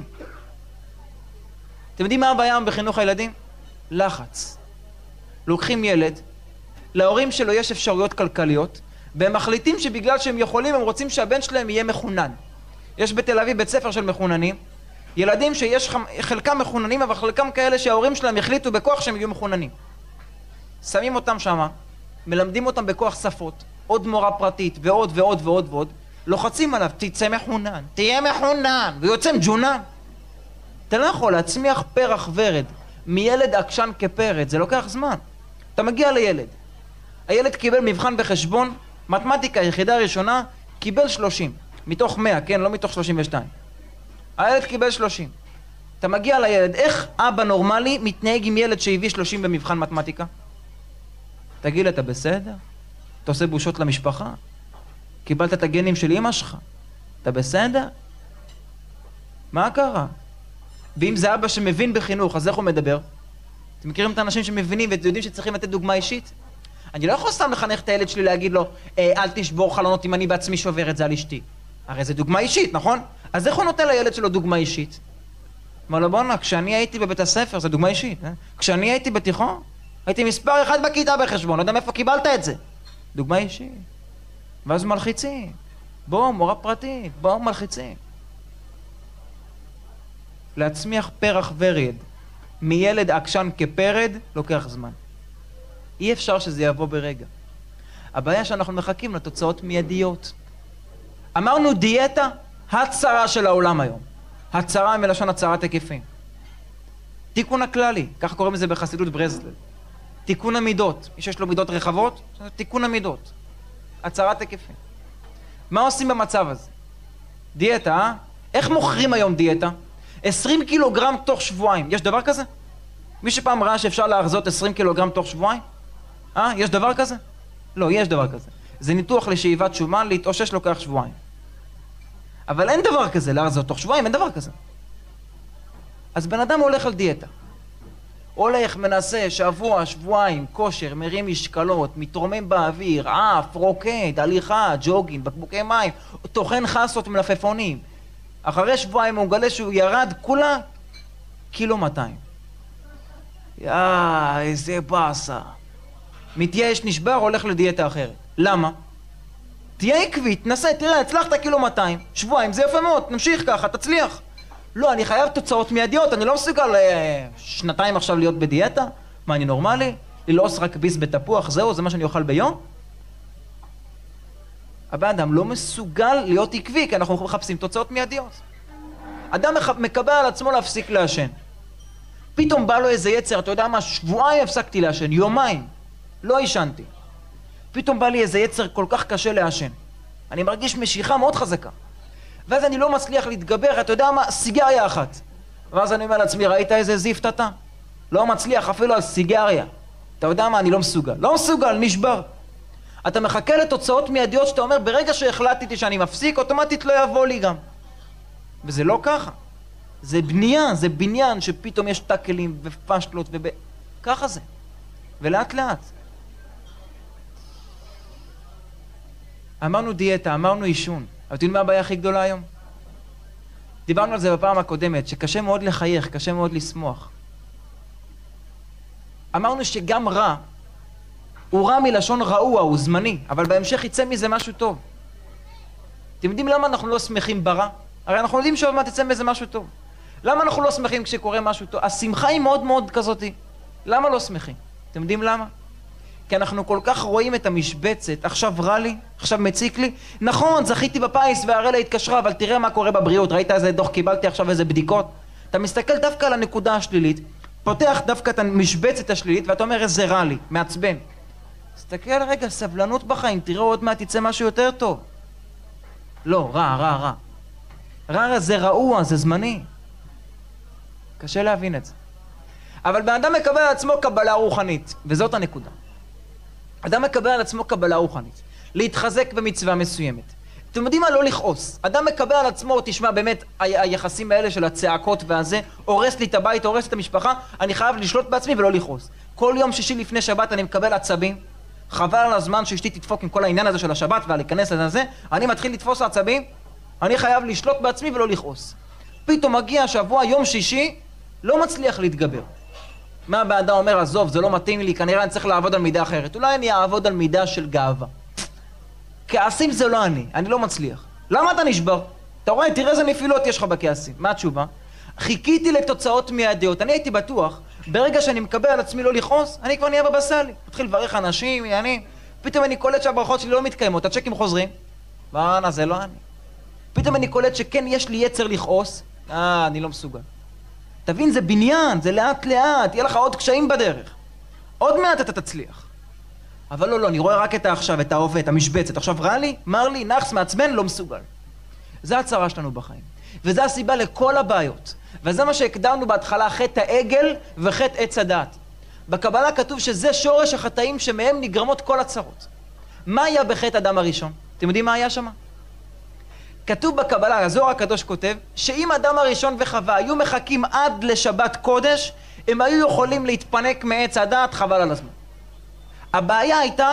S1: אתם יודעים מה הבעיה בחינוך הילדים? לחץ. לוקחים ילד, להורים שלו יש אפשרויות כלכליות, והם מחליטים שבגלל שהם יכולים, הם רוצים שהבן שלהם יהיה מחונן. יש בתל אביב בית ספר של מחוננים, ילדים שיש חלקם מחוננים, אבל חלקם כאלה שההורים שלהם החליטו בכוח שהם יהיו מחוננים. שמים אותם שמה, מלמדים אותם בכוח שפות, עוד מורה פרטית ועוד ועוד ועוד ועוד, לוחצים עליו, תצא מחונן, תהיה מחונן, ויוצא מג'ונן. אתה לא יכול להצמיח פרח ורד מילד עקשן כפרד, זה לוקח זמן. אתה מגיע לילד, הילד קיבל מבחן בחשבון, מתמטיקה יחידה ראשונה, קיבל 30, מתוך 100, כן? לא מתוך 32. הילד קיבל 30. אתה מגיע לילד, איך אבא נורמלי מתנהג עם ילד שהביא 30 במבחן מתמטיקה? תגיד, אתה בסדר? אתה עושה בושות למשפחה? קיבלת את הגנים של אמא שלך? אתה בסדר? מה קרה? ואם זה אבא שמבין בחינוך, אז איך הוא מדבר? אתם מכירים את האנשים שמבינים ויודעים שצריכים לתת דוגמה אישית? אני לא יכול סתם לחנך את הילד שלי להגיד לו, אל תשבור חלונות אם אני בעצמי שובר את זה על אשתי. הרי זה דוגמה אישית, נכון? אז איך הוא נותן לילד שלו דוגמה אישית? אמר לו, בונה, כשאני הייתי בבית הספר, זה דוגמה אישית. כשאני הייתי בתיכון, הייתי מספר 1 בכיתה בחשבון, לא יודע מאיפה קיבלת את זה. דוגמה אישית. ואז מלחיצים. בוא, מורה פרטית, בוא, מלחיצים. להצמיח פרח ורד מילד עקשן כפרד לוקח זמן. אי אפשר שזה יבוא ברגע. הבעיה שאנחנו מחכים לתוצאות מיידיות. אמרנו דיאטה, הצרה של העולם היום. הצרה מלשון הצרת היקפים. תיקון הכללי, ככה קוראים לזה בחסידות ברסלב. תיקון המידות, מי שיש לו מידות רחבות, תיקון המידות. הצרת היקפים. מה עושים במצב הזה? דיאטה, איך מוכרים היום דיאטה? 20 קילוגרם תוך שבועיים, יש דבר כזה? מי שפעם ראה שאפשר להרזות 20 קילוגרם תוך שבועיים? יש דבר כזה? לא, יש דבר כזה. זה ניתוח לשאיבת שומן, להתאושש לוקח שבועיים. אבל אין דבר כזה, להרזות תוך שבועיים, אין דבר כזה. אז בן אדם הולך על דיאטה. הולך, מנסה, שבוע, שבועיים, כושר, מרים משקלות, מתרומם באוויר, עף, רוקד, הליכה, ג'וגינג, בקבוקי מים, טוחן חסות מלפפונים. אחרי שבועיים הוא מגלה שהוא ירד כולה 1.2 קילו. איזה באסה. מתייאש, נשבר, הולך לדיאטה אחרת. למה? תהיה עקבי, תנסה, תראה, הצלחת 1.2 קילו. שבועיים, זה יפה מאוד, נמשיך ככה, תצליח. לא, אני חייב תוצאות מיידיות, אני לא מסוגל 2 עכשיו להיות בדיאטה. מה, אני נורמלי? ללעוס רק ביס בתפוח, זהו, זה מה שאני אוכל ביום? הבן אדם לא מסוגל להיות עקבי, כי אנחנו מחפשים תוצאות מיידיות. אדם מקבל על עצמו להפסיק לעשן. פתאום בא לו איזה יצר, אתה יודע מה, שבועיים הפסקתי לעשן, יומיים, לא עישנתי. פתאום בא לי איזה יצר כל כך קשה לעשן. אני מרגיש משיכה מאוד חזקה. ואז אני לא מצליח להתגבר, אתה יודע מה, סיגריה אחת. ואז אני אומר לעצמי, ראית איזה זיפת אתה? לא מצליח אפילו על סיגריה. אתה יודע מה, אני לא מסוגל. לא מסוגל, נשבר. אתה מחכה לתוצאות מיידיות שאתה אומר, ברגע שהחלטתי שאני מפסיק, אוטומטית לא יבוא לי גם. וזה לא ככה. זה בנייה, זה בניין שפתאום יש טקלים ופשטלות ככה זה. ולאט לאט. אמרנו דיאטה, אמרנו עישון. אבל אתם יודעים מה הבעיה הכי גדולה היום? דיברנו על זה בפעם הקודמת, שקשה מאוד לחייך, קשה מאוד לשמוח. אמרנו שגם רע, הוא רע מלשון רעוע, הוא זמני, אבל בהמשך יצא מזה משהו טוב. אתם יודעים למה אנחנו לא שמחים ברע? הרי אנחנו יודעים שעוד מעט יצא מזה משהו טוב. למה אנחנו לא שמחים כשקורה משהו טוב? השמחה היא מאוד מאוד כזאת. למה לא שמחים? אתם יודעים למה? כי אנחנו כל כך רואים את המשבצת, עכשיו רע לי, עכשיו מציק לי. נכון, זכיתי בפיס והרלה התקשרה, אבל תראה מה קורה בבריאות, ראית איזה דוח קיבלתי עכשיו, איזה בדיקות. אתה מסתכל דווקא על הנקודה השלילית, פותח דווקא את המשבצת השלילית, ואתה אומר איזה רע לי, מעצבן. תסתכל רגע, סבלנות בחיים, תראה עוד מעט יצא משהו יותר טוב. לא, רע. רע זה רעוע, זה זמני. קשה להבין את זה. אבל בן אדם מקבל על עצמו קבלה רוחנית, וזאת הנקודה. אדם מקבל על עצמו קבלה רוחנית, להתחזק במצווה מסוימת. אתם יודעים מה? לא לכעוס. אדם מקבל על עצמו, תשמע, באמת, היחסים האלה של הצעקות והזה, הורס לי את הבית, הורס את המשפחה, אני חייב לשלוט בעצמי ולא לכעוס. כל יום שישי לפני שבת אני מקבל עצבים, חבל על הזמן שאשתי תדפוק עם כל העניין הזה של השבת ולהיכנס לזה, אני מתחיל לתפוס עצבים, אני חייב לשלוט בעצמי ולא לכעוס. פתאום מגיע שבוע, יום שישי, לא מצליח להתגבר. מה הבן אומר, עזוב, זה לא מתאים לי, כנראה אני צריך לעבוד על מידה אחרת. אולי אני אעבוד על מידה של גאווה. כעסים זה לא אני לא מצליח. למה אתה נשבר? אתה רואה, תראה איזה נפילות יש לך בכעסים. מה התשובה? חיכיתי לתוצאות מיידיות. אני הייתי בטוח, ברגע שאני מקבל על עצמי לא לכעוס, אני כבר נהיה בבסלי. מתחיל לברך אנשים, פתאום אני קולט שהברכות שלי לא מתקיימות, הצ'קים חוזרים. ואנה, זה לא אני. פתאום אני קולט שכן יש לי יצר לכעוס, אני לא מסוגל. תבין, זה בניין, זה לאט לאט, יהיה לך עוד קשיים בדרך. עוד מעט אתה תצליח. אבל לא, אני רואה רק את העכשיו, את ההווה, את המשבצת. עכשיו רע לי, מר לי, נחס, מעצבן, לא מסוגל. זה הצרה שלנו בחיים. וזה הסיבה לכל הבעיות. וזה מה שהקדמנו בהתחלה, חטא העגל וחטא עץ הדעת. בקבלה כתוב שזה שורש החטאים שמהם נגרמות כל הצרות. מה היה בחטא אדם הראשון? אתם יודעים מה היה שם? כתוב בקבלה, הזוהר הקדוש כותב, שאם אדם הראשון וחווה היו מחכים עד לשבת קודש, הם היו יכולים להתפנק מעץ הדעת, חבל על הזמן. הבעיה הייתה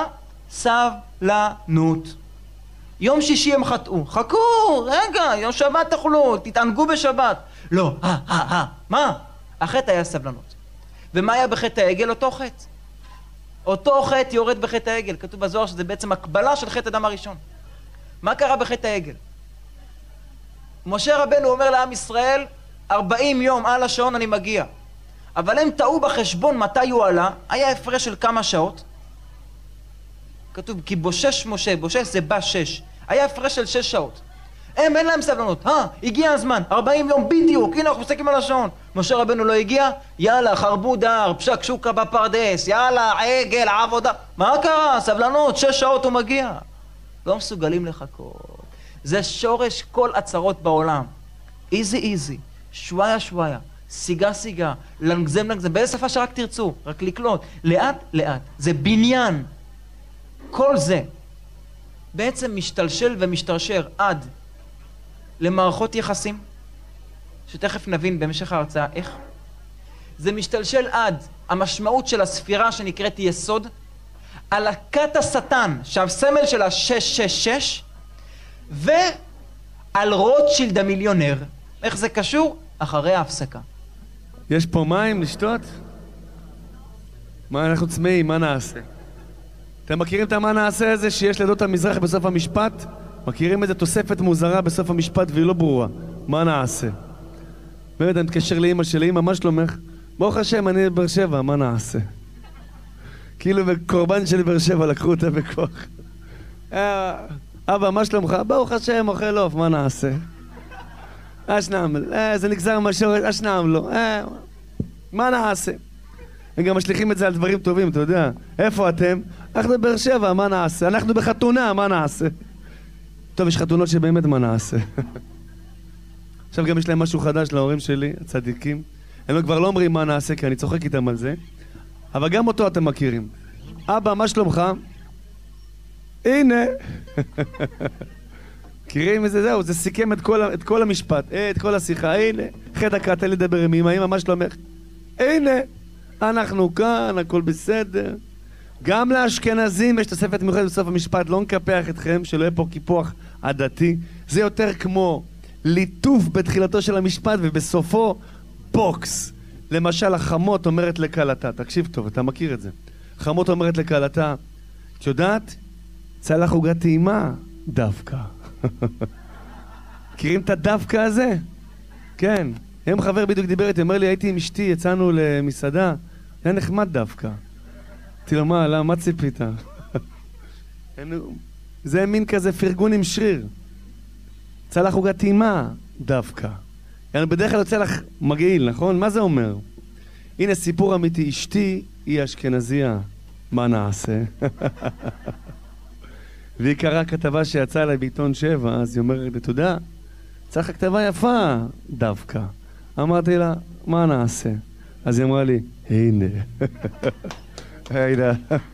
S1: סבלנות. יום שישי הם חטאו, חכו, רגע, יום שבת תאכלו, תתענגו בשבת. לא, מה? החטא היה סבלנות. ומה היה בחטא העגל? אותו חטא. אותו חטא יורד בחטא העגל. כתוב בזוהר שזה בעצם הקבלה של חטא אדם הראשון. מה קרה בחטא העגל? משה רבנו אומר לעם ישראל, 40 יום על השעון אני מגיע. אבל הם טעו בחשבון מתי הוא עלה, היה הפרש של כמה שעות. כתוב, כי בושש משה, בושש זה בא 6. היה הפרש של 6 שעות. אין להם סבלנות. הגיע הזמן, 40 יום בדיוק, הנה אנחנו מסתכלים על השעון. משה רבנו לא הגיע, יאללה, חרבו דר, פשק שוקה בפרדס, יאללה, עגל, עבודה. מה קרה? סבלנות, 6 שעות הוא מגיע. לא מסוגלים לחכות. זה שורש כל הצרות בעולם. איזי, שוואיה, סיגה, לנגזם, באיזה שפה שרק תרצו, רק לקלוט. לאט. זה בניין. כל זה בעצם משתלשל ומשתרשר עד למערכות יחסים, שתכף נבין במשך ההרצאה איך. זה משתלשל עד המשמעות של הספירה שנקראת יסוד, על הכת השטן, שהסמל שלה 666, ועל רוטשילד המיליונר. איך זה קשור? אחרי ההפסקה.
S2: יש פה מים לשתות? מה אנחנו צמאים? מה נעשה? אתם מכירים את מה נעשה הזה שיש לעדות המזרח בסוף המשפט? מכירים איזה תוספת מוזרה בסוף המשפט והיא לא ברורה. מה נעשה? באמת, אני מתקשר לאמא שלי, אמא, מה שלומך? ברוך השם, אני בבאר שבע, מה נעשה? כאילו בקורבן שלי באר שבע לקחו אותה בכוח. אבא, מה שלומך? ברוך השם, אוכל עוף, מה נעשה? אשנם, זה נגזר מהשורש, אשנם לא. מה נעשה? הם גם משליכים את זה על דברים טובים, אתה יודע. איפה אתם? אנחנו בבאר שבע, מה נעשה? אנחנו בחתונה, מה נעשה? טוב, יש חתונות שבאמת מה נעשה. עכשיו גם יש להם משהו חדש להורים שלי, הצדיקים. הם כבר לא אומרים מה נעשה, כי אני צוחק איתם על זה. אבל גם אותו אתם מכירים. אבא, מה שלומך? הנה. מכירים איזה? זהו, זה סיכם את כל המשפט, את כל השיחה. הנה, אחרי דקה, תן לי לדבר עם אמא, מה שלומך? הנה, אנחנו כאן, הכל בסדר. גם לאשכנזים יש תוספת מיוחדת בסוף המשפט, לא נקפח אתכם, שלא יהיה פה קיפוח עדתי. זה יותר כמו ליטוף בתחילתו של המשפט ובסופו בוקס. למשל, החמות אומרת לקלתה, תקשיב טוב, אתה מכיר את זה. חמות אומרת לקלתה, את יודעת? צלח עוגת טעימה, דווקא. מכירים את הדווקא הזה? כן. היום חבר בדיוק דיבר איתי, אומר לי, הייתי עם אשתי, יצאנו למסעדה, היה נחמד דווקא. אמרתי לו, מה ציפית? זה מין כזה פרגון עם שריר. צלח עוגת טעימה, דווקא. בדרך כלל יוצא לך מגעיל, נכון? מה זה אומר? הנה סיפור אמיתי, אשתי היא אשכנזיה, מה נעשה? והיא קראה כתבה שיצאה עליי בעיתון 7, אז היא אומרת, אתה יודע, צריך כתבה יפה דווקא. אמרתי לה, מה נעשה? אז היא אמרה לי, הנה. הנה.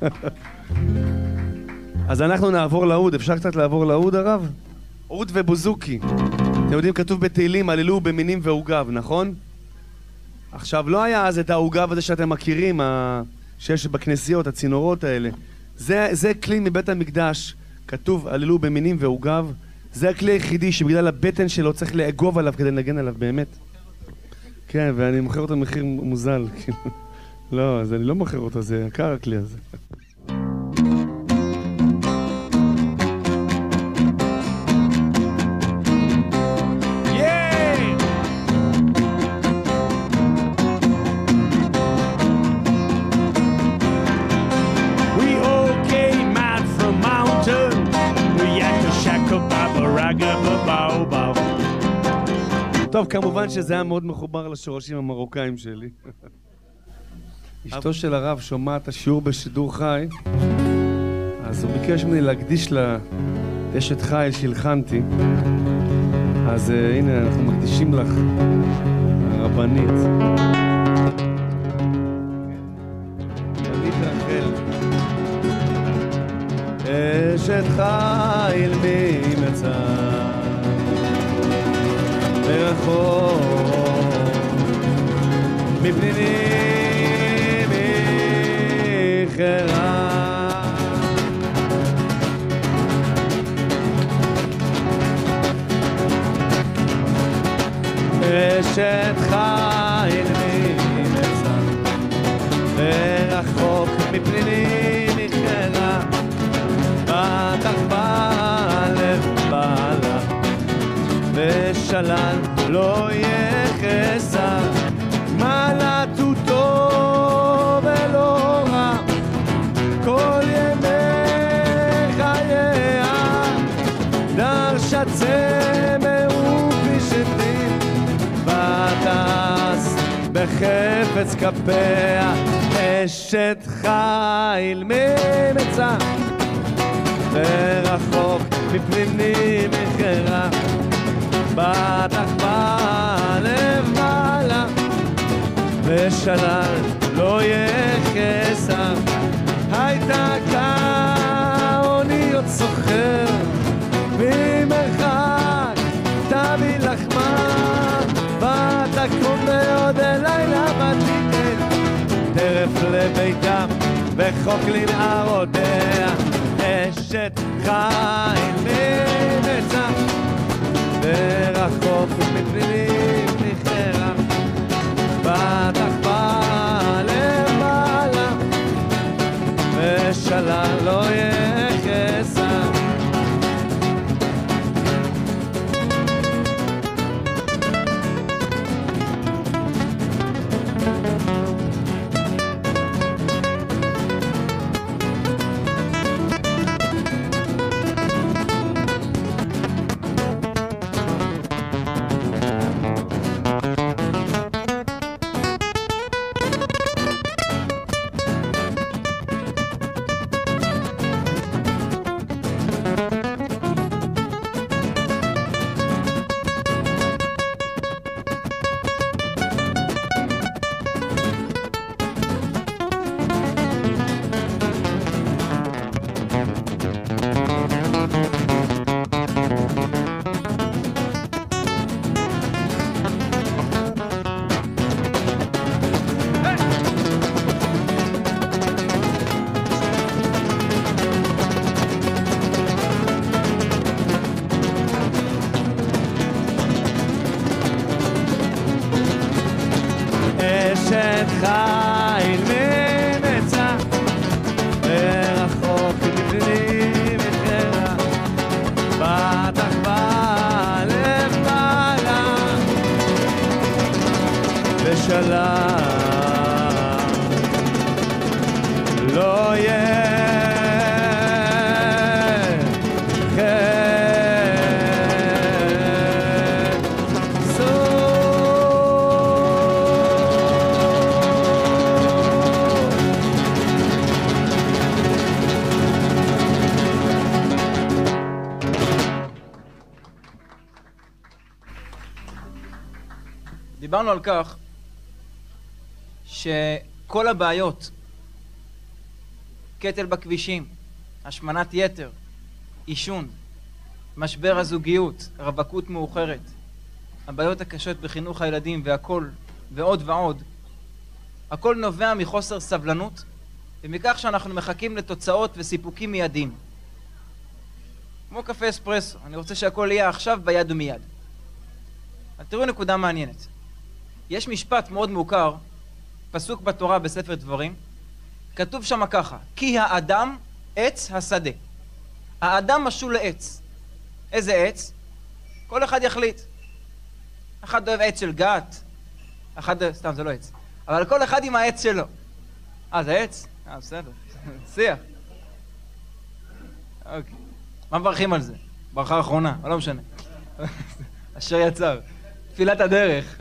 S2: אז אנחנו נעבור לעוד, אפשר קצת לעבור לעוד הרב? עוד ובוזוקי. אתם יודעים, כתוב בתהילים, הללו במינים ועוגב, נכון? עכשיו, לא היה אז את העוגב הזה שאתם מכירים, שיש בכנסיות, הצינורות האלה. זה כלי מבית המקדש, כתוב, הללו במינים ועוגב. זה הכלי היחידי שבגלל הבטן שלו צריך לאגוב עליו כדי לנגן עליו באמת. כן, ואני מוכר אותו במחיר מוזל. לא, אז אני לא מוכר אותו, זה יקר הכלי הזה. טוב, כמובן שזה היה מאוד מחובר לשורשים המרוקאים שלי. אשתו של הרב שומעת השיעור בשידור חי, אז הוא ביקש ממני להקדיש לה אשת חיל שהלחנתי. אז הנה, אנחנו מקדישים לך, הרבנית. רבנית רחל. אשת חיל ממצא מרחוק מפנינים מחרה אשת חיל ממצא מרחוק מפנינים מחרה בטח בלב בעלה ושלל לא יחסר מעלתו טוב ולא רע כל ימי חייה דרשה צמר ופשתים ותעש בחפץ כפיה אשת חיל ממצא ורחוק מפנינים מחרה בטח בלב מעלה ושלל לא יחסר הייתה כאוניות סוחר ממרחק תביא לחמה ותקום בעוד הלילה ותיתן טרף לביתה וחוק לנערותיה אשת חיל ממצא ורחוק מפנינים מחרה בטח בלב מעלה ושלל לא יחסר אשת חיל מנצח, ורחוק מבני וחרה, פתח בלב מעלה, ושלח לא יהיה
S1: דיברנו על כך שכל הבעיות, קטל בכבישים, השמנת יתר, עישון, משבר הזוגיות, רווקות מאוחרת, הבעיות הקשות בחינוך הילדים והכל ועוד ועוד, הכל נובע מחוסר סבלנות ומכך שאנחנו מחכים לתוצאות וסיפוקים מיידיים. כמו קפה אספרסו, אני רוצה שהכל יהיה עכשיו ביד ומיד. אז תראו נקודה מעניינת. יש משפט מאוד מוכר, פסוק בתורה בספר דברים, כתוב שם ככה, כי האדם עץ השדה. האדם משול לעץ. איזה עץ? כל אחד יחליט. אחד אוהב עץ של גת, אחד, סתם זה לא עץ, אבל כל אחד עם העץ שלו. זה עץ? בסדר, שיח. אוקיי. מה מברכים על זה? ברכה האחרונה, אבל לא משנה. אשר יצר. תפילת הדרך.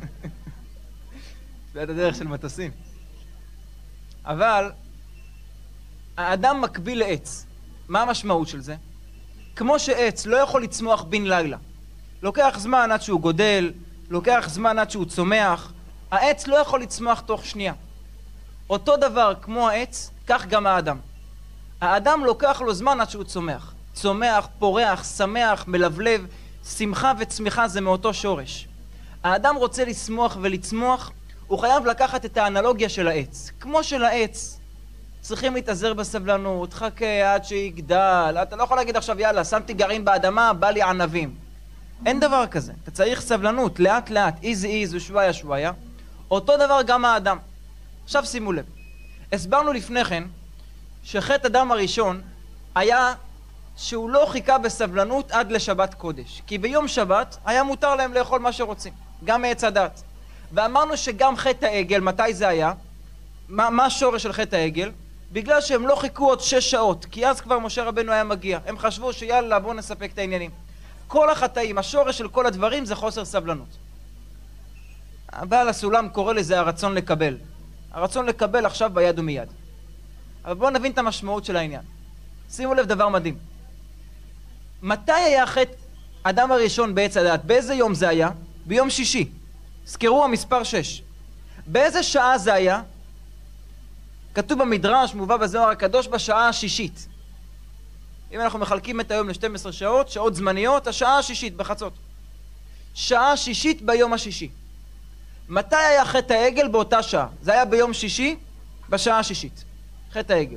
S1: תפילת הדרך של מטוסים. אבל האדם מקביל לעץ. מה המשמעות של זה? כמו שעץ לא יכול לצמוח בן לילה. לוקח זמן עד שהוא גודל, לוקח זמן עד שהוא צומח. העץ לא יכול לצמוח תוך שנייה. אותו דבר כמו העץ, כך גם האדם. האדם לוקח לו זמן עד שהוא צומח. צומח, פורח, שמח, מלבלב, שמחה וצמיחה זה מאותו שורש. האדם רוצה לשמוח ולצמוח, הוא חייב לקחת את האנלוגיה של העץ. כמו של העץ, צריכים להתעזר בסבלנות, חכה עד שיגדל. אתה לא יכול להגיד עכשיו, יאללה, שמתי גרעין באדמה, בא לי ענבים. אין דבר כזה. אתה צריך סבלנות, לאט לאט, איזי איז ושוואיה שוואיה. אותו דבר גם האדם. עכשיו שימו לב. הסברנו לפני כן, שחטא אדם הראשון היה שהוא לא חיכה בסבלנות עד לשבת קודש. כי ביום שבת היה מותר להם לאכול מה שרוצים. גם מעץ הדת. ואמרנו שגם חטא העגל, מתי זה היה? מה השורש של חטא העגל? בגלל שהם לא חיכו עוד 6 שעות, כי אז כבר משה רבנו היה מגיע. הם חשבו שיאללה בואו נספק את העניינים. כל החטאים, השורש של כל הדברים זה חוסר סבלנות. הבעל הסולם קורא לזה הרצון לקבל. הרצון לקבל עכשיו ביד ומיד. אבל בואו נבין את המשמעות של העניין. שימו לב דבר מדהים. מתי היה חטא אדם הראשון בעץ הדת? באיזה יום זה היה? ביום שישי. זכרו המספר 6. באיזה שעה זה היה? כתוב במדרש, מובא בזוהר הקדוש, בשעה השישית. אם אנחנו מחלקים את היום ל-12 שעות, שעות זמניות, השעה השישית בחצות. שעה שישית ביום השישי. מתי היה חטא העגל? באותה שעה. זה היה ביום שישי, בשעה השישית. חטא העגל.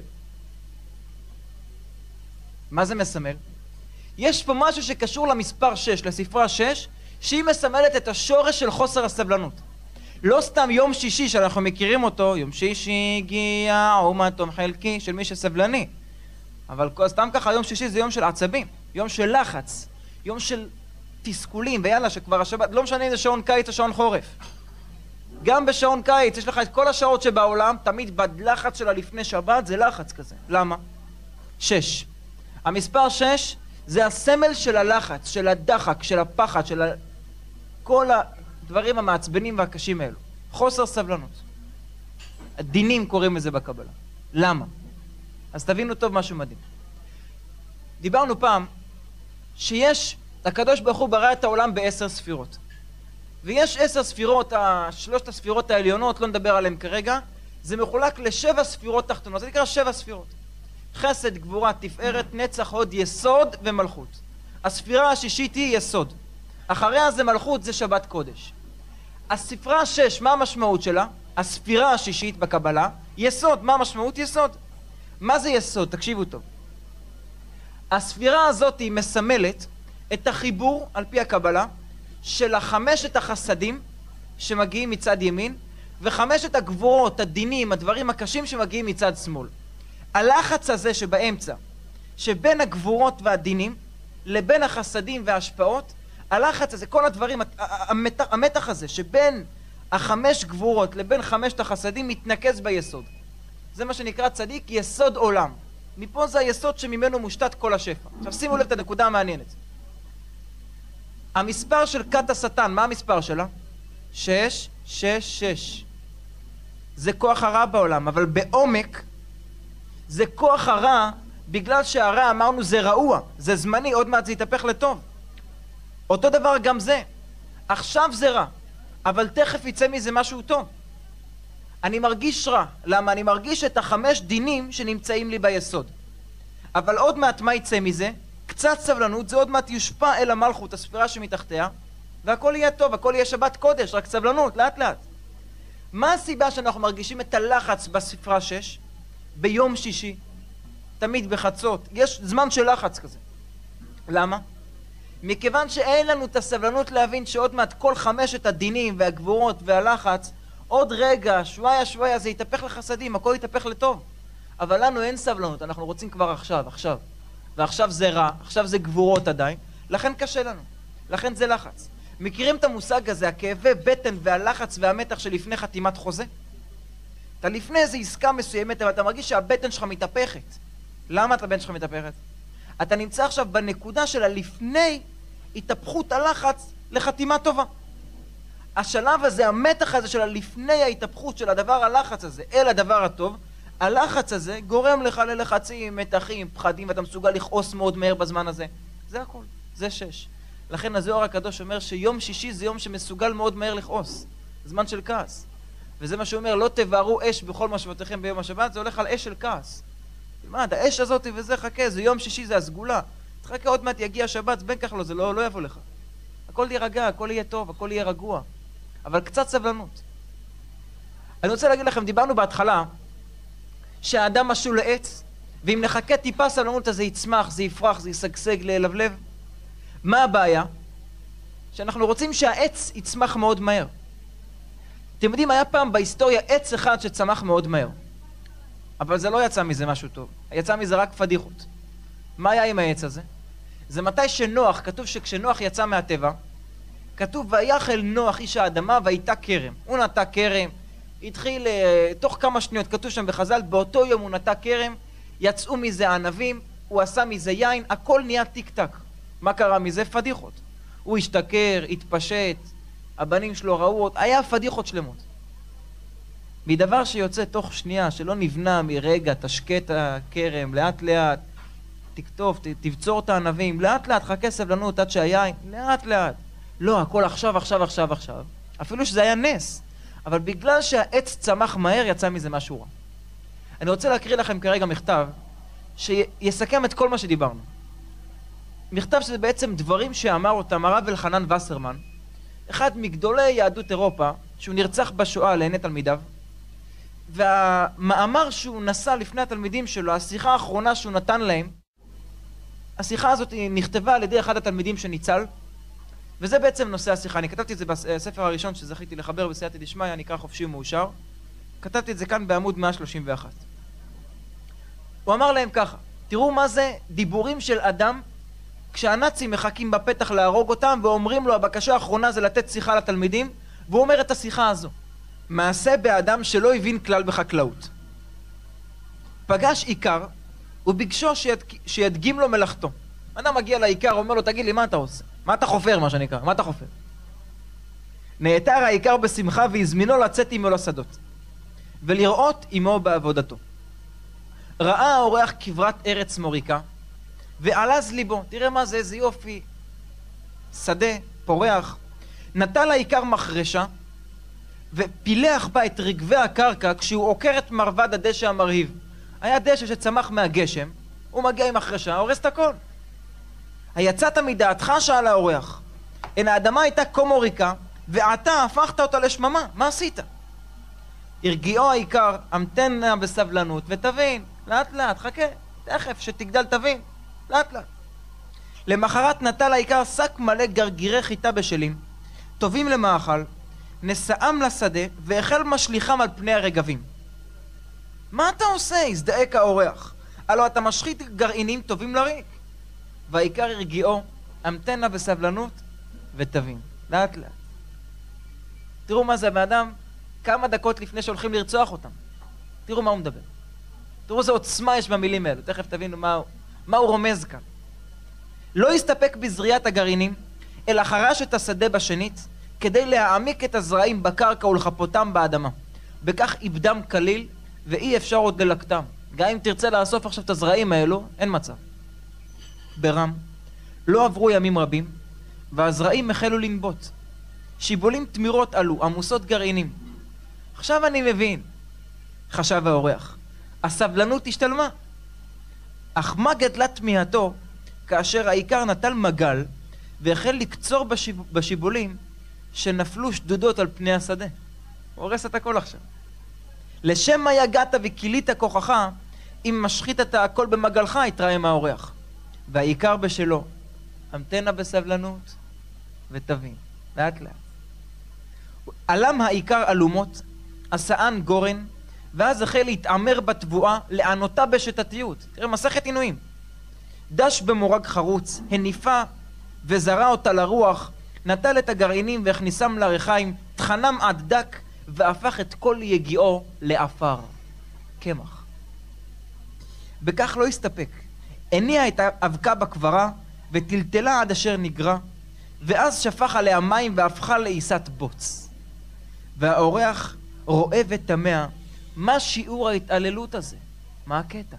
S1: מה זה מסמל? יש פה משהו שקשור למספר 6, לספרה 6, שהיא מסמלת את השורש של חוסר הסבלנות. לא סתם יום שישי שאנחנו מכירים אותו, יום שישי הגיע אומתום חלקי של מי שסבלני. אבל סתם ככה יום שישי זה יום של עצבים, יום של לחץ, יום של תסכולים, ויאללה שכבר השבת, לא משנה אם זה שעון קיץ או שעון חורף. גם בשעון קיץ יש לך את כל השעות שבעולם, תמיד בלחץ שלה לפני שבת זה לחץ כזה. למה? 6. המספר 6 זה הסמל של הלחץ, של הדחק, של הפחד, של כל הדברים המעצבנים והקשים האלו. חוסר סבלנות. הדינים קוראים לזה בקבלה. למה? אז תבינו טוב משהו מדהים. דיברנו פעם שיש, הקדוש ברוך הוא ברא את העולם ב10 ספירות. ויש 10 ספירות, 3 הספירות העליונות, לא נדבר עליהן כרגע, זה מחולק ל7 ספירות תחתונות, זה נקרא 7 ספירות. חסד, גבורה, תפארת, נצח, הוד, יסוד ומלכות. הספירה השישית היא יסוד. אחריה זה מלכות, זה שבת קודש. הספרה 6, מה המשמעות שלה? הספירה השישית בקבלה, יסוד, מה המשמעות? יסוד. מה זה יסוד? תקשיבו טוב. הספירה הזאת היא מסמלת את החיבור, על פי הקבלה, של 5 החסדים שמגיעים מצד ימין, וחמשת הגבורות, הדינים, הדברים הקשים שמגיעים מצד שמאל. הלחץ הזה שבאמצע, שבין הגבורות והדינים, לבין החסדים וההשפעות, הלחץ הזה, כל הדברים, המתח הזה, שבין החמש גבורות לבין חמשת החסדים, מתנקז ביסוד. זה מה שנקרא צדיק, יסוד עולם. מפה זה היסוד שממנו מושתת כל השפע. עכשיו שימו לב את הנקודה המעניינת. המספר של כת השטן, מה המספר שלה? 6, 6, 6. זה כוח הרע בעולם, אבל בעומק זה כוח הרע, בגלל שהרע אמרנו זה רעוע, זה זמני, עוד מעט זה יתהפך לטוב. אותו דבר גם זה. עכשיו זה רע, אבל תכף יצא מזה משהו טוב. אני מרגיש רע. למה? אני מרגיש את החמש דינים שנמצאים לי ביסוד. אבל עוד מעט מה יצא מזה? קצת סבלנות, זה עוד מעט יושפע אל המלכות, הספירה שמתחתיה, והכל יהיה טוב, הכל יהיה שבת קודש, רק סבלנות, לאט לאט. מה הסיבה שאנחנו מרגישים את הלחץ בספרה 6? ביום שישי, תמיד בחצות, יש זמן של לחץ כזה. למה? מכיוון שאין לנו את הסבלנות להבין שעוד מעט כל חמשת הדינים והגבורות והלחץ, עוד רגע, שוואיה, זה יתהפך לחסדים, הכל יתהפך לטוב. אבל לנו אין סבלנות, אנחנו רוצים כבר עכשיו. ועכשיו זה רע, עכשיו זה גבורות עדיין, לכן קשה לנו, לכן זה לחץ. מכירים את המושג הזה, הכאבי בטן והלחץ והמתח שלפני חתימת חוזה? אתה לפני איזו עסקה מסוימת, אבל אתה מרגיש שהבטן שלך מתהפכת. למה הבטן שלך מתהפכת? אתה נמצא עכשיו בנקודה של הלפני התהפכות הלחץ לחתימה טובה. השלב הזה, המתח הזה של הלפני ההתהפכות של הדבר הלחץ הזה אל הדבר הטוב, הלחץ הזה גורם לך ללחצים, מתחים, פחדים, ואתה מסוגל לכעוס מאוד מהר בזמן הזה. זה הכל, זה 6. לכן הזוהר הקדוש אומר שיום שישי זה יום שמסוגל מאוד מהר לכעוס, זמן של כעס. וזה מה שאומר, לא תבערו אש בכל משבותיכם ביום השבת, זה הולך על אש של כעס. תלמד, האש הזאת וזה חכה, זה יום שישי, זה הסגולה. תחכה עוד מעט יגיע שבת, בין כך לא, זה לא יבוא לך. הכל יירגע, הכל יהיה טוב, הכל יהיה רגוע. אבל קצת סבלנות. אני רוצה להגיד לכם, דיברנו בהתחלה שהאדם משול לעץ, ואם נחכה טיפה סבלנות אז זה יצמח, זה יפרח, זה ישגשג ללבלב. מה הבעיה? שאנחנו רוצים שהעץ יצמח מאוד מהר. אתם יודעים, היה פעם בהיסטוריה עץ אחד שצמח מאוד מהר. אבל זה לא יצא מזה משהו טוב. יצא מזה רק פדיחות. מה היה עם העץ הזה? זה מתי שנוח, כתוב שכשנוח יצא מהטבע, כתוב ויחל נוח איש האדמה והייתה כרם. הוא נטע כרם, התחיל תוך כמה שניות, כתוב שם בחז"ל, באותו יום הוא נטע כרם, יצאו מזה ענבים, הוא עשה מזה יין, הכל נהיה טיק טק. מה קרה מזה? פדיחות. הוא השתכר, התפשט, הבנים שלו ראו, היה פדיחות שלמות. מדבר שיוצא תוך שנייה, שלא נבנה מרגע, תשקה את הכרם, לאט לאט, תכתוב, תבצור את הענבים, לאט לאט, חכה סבלנות עד שהיין, לאט לאט. לא, הכל עכשיו. אפילו שזה היה נס. אבל בגלל שהעץ צמח מהר, יצא מזה משהו רע. אני רוצה להקריא לכם כרגע מכתב, שיסכם את כל מה שדיברנו. מכתב שזה בעצם דברים שאמר אותם הרב אלחנן וסרמן, אחד מגדולי יהדות אירופה, שהוא נרצח בשואה לעיני תלמידיו, והמאמר שהוא נשא לפני התלמידים שלו, השיחה האחרונה שהוא נתן להם, השיחה הזאת נכתבה על ידי אחד התלמידים שניצל, וזה בעצם נושא השיחה. אני כתבתי את זה בספר הראשון שזכיתי לחבר בסייעתא דשמיא, נקרא חופשי ומאושר. כתבתי את זה כאן בעמוד 131. הוא אמר להם ככה, תראו מה זה דיבורים של אדם כשהנאצים מחכים בפתח להרוג אותם ואומרים לו הבקשה האחרונה זה לתת שיחה לתלמידים, והוא אומר את השיחה הזו. מעשה באדם שלא הבין כלל בחקלאות. פגש עיקר וביקשו שידגים לו מלאכתו. אדם מגיע לעיקר, אומר לו תגיד לי מה אתה עושה? מה אתה חופר מה שנקרא? מה אתה חופר? נעתר העיקר בשמחה והזמינו לצאת עמו לשדות ולראות עמו בעבודתו. ראה האורח כברת ארץ מוריקה ועלז ליבו, תראה מה זה, איזה יופי, שדה, פורח. נטל העיקר מחרשה ופילח בה את רגבי הקרקע כשהוא עוקר את מרבד הדשא המרהיב. היה דשא שצמח מהגשם, הוא מגיע עם מחרשה, הורס את הכל. היצאת מדעתך? שאל האורח. אין האדמה הייתה כה מוריקה ואתה הפכת אותה לשממה, מה עשית? הרגיעו העיקר, המתן נא בסבלנות ותבין, לאט לאט, חכה, תכף שתגדל תבין, לאט לאט. למחרת נטל העיקר שק מלא גרגירי חיטה בשלים, טובים למאכל, נשאם לשדה והחל משליחם על פני הרגבים. מה אתה עושה? הזדעק האורח. הלא אתה משחית גרעינים טובים לריק. והעיקר הרגיעו, המתנה בסבלנות ותבין. לאט לאט. תראו מה זה הבאדם, כמה דקות לפני שהולכים לרצוח אותם. תראו מה הוא מדבר. תראו איזה עוצמה יש במילים האלו. תכף תבינו מה הוא רומז כאן. לא הסתפק בזריעת הגרעינים, אלא חרש את השדה בשנית, כדי להעמיק את הזרעים בקרקע ולחפותם באדמה. בכך איבדם כליל, ואי אפשר עוד ללקטם. גם אם תרצה לאסוף עכשיו את הזרעים האלו, אין מצב. ברם, לא עברו ימים רבים, והזרעים החלו לנבוט. שיבולים תמירות עלו, עמוסות גרעינים. עכשיו אני מבין, חשב האורח, הסבלנות השתלמה. אך מה גדלה תמיהתו, כאשר העיקר נטל מגל, והחל לקצור בשיבולים, שנפלו שדודות על פני השדה. הוא הורס את הכל עכשיו. לשם מה יגעת וכילית כוחך, אם משחית אתה הכל במגלך, התרעם האורח. והעיקר בשלו, המתנה בסבלנות ותבין. לאט לאט. עלם העיקר אלומות, עשאן גורן, ואז החל להתעמר בתבואה, לענותה בשיטתיות. תראה, מסכת עינויים. דש במורג חרוץ, הניפה וזרה אותה לרוח, נטל את הגרעינים והכניסם לרחיים, תחנם עד דק, והפך את כל יגיעו לאפר. קמח. בכך לא הסתפק. הניע את האבקה בקברה, וטלטלה עד אשר נגרה, ואז שפך עליה מים והפכה לעיסת בוץ. והאורח רואה ותמה, מה שיעור ההתעללות הזה? מה הקטע?